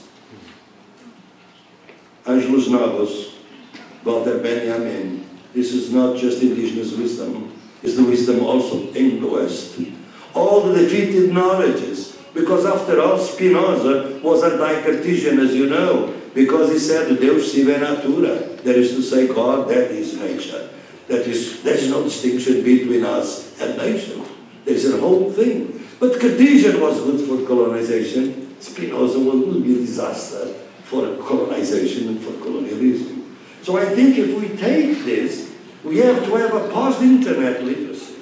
Angelus Novus, Walter Benjamin, this is not just indigenous wisdom, it's the wisdom also in the West. All the defeated knowledges, because after all, Spinoza was anti-Cartesian, as you know, because he said, Deus sive natura, that is to say, God, that is nature. There is no distinction between us and nature. There is a whole thing. But Cartesian was good for colonization. Spinoza would be a disaster for colonization and for colonialism. So I think if we take this, we have to have a post-internet literacy.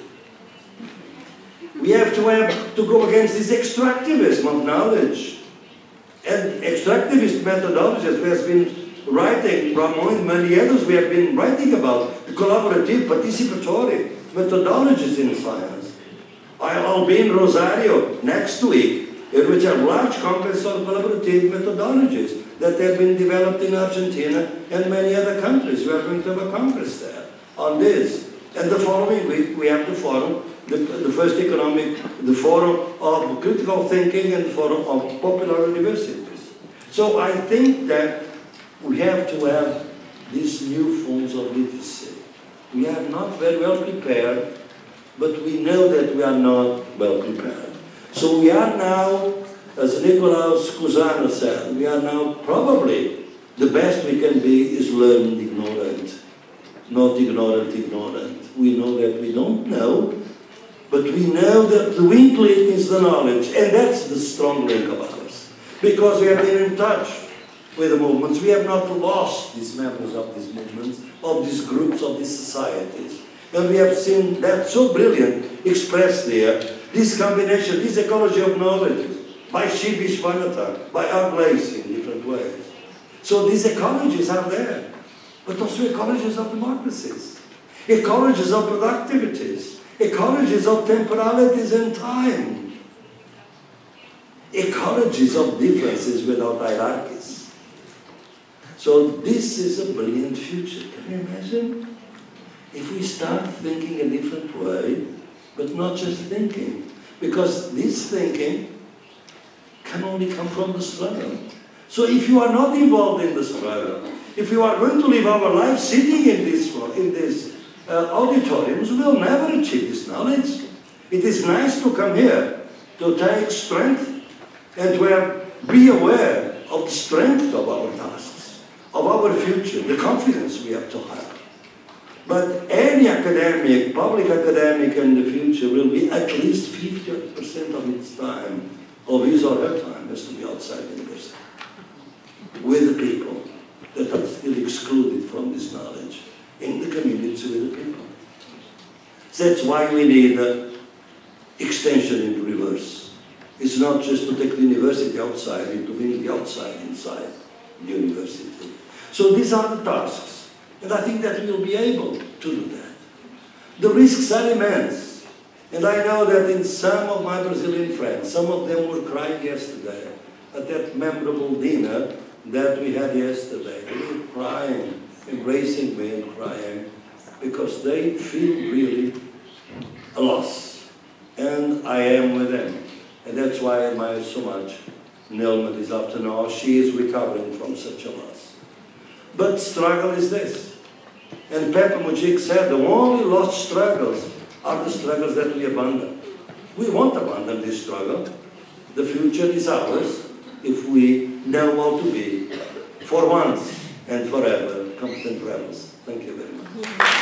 We have to go against this extractivism of knowledge. And extractivist methodologies, we have been writing, Ramon and many others, we have been writing about collaborative, participatory methodologies in science. I'll be in Rosario next week, in which are large conferences on collaborative methodologies that have been developed in Argentina and many other countries. We are going to have a conference there on this. And the following week, we have the forum, the first the forum of critical thinking and the forum of popular universities. So I think that we have to have these new forms of literacy. We are not very well prepared, but we know that we are not well prepared. So we are now, as Nicolaus Cusano said, we are now probably the best we can be is learned ignorant, not ignorant. We know that we don't know, but we know that the weak link is the knowledge, and that's the strong link of ours. Because we have been in touch with the movements, we have not lost these members of these movements, of these groups, of these societies. And we have seen that so brilliant expressed there, this combination, this ecology of knowledge, by Shibi Shvanata, by Arglace in different ways. So these ecologies are there, but also ecologies of democracies, ecologies of productivities, ecologies of temporalities and time, ecologies of differences without hierarchies. So this is a brilliant future. Can you imagine? If we start thinking a different way, but not just thinking, because this thinking can only come from the struggle. So if you are not involved in the struggle, if you are going to live our life sitting in these auditoriums, we will never achieve this knowledge. It is nice to come here, to take strength, and to be aware of the strength of our tasks, of our future, the confidence we have to have. But any academic, public academic in the future will be at least 50% of its time, of his or her time, has to be outside university, with the people that are still excluded from this knowledge, in the community with the people. That's why we need extension in reverse. It's not just to take the university outside, it's to bring the outside inside the university. So these are the tasks, and I think that we'll be able to do that. The risks are immense, and I know that in some of my Brazilian friends, some of them were crying yesterday at that memorable dinner that we had yesterday. They were crying, embracing me and crying, because they feel really a loss. And I am with them. And that's why I admire so much Nilma this afternoon. She is recovering from such a loss. But struggle is this. And Pepe Mujic said the only lost struggles are the struggles that we abandon. We won't abandon this struggle. The future is ours if we know how to be, for once and forever, competent rebels. Thank you very much.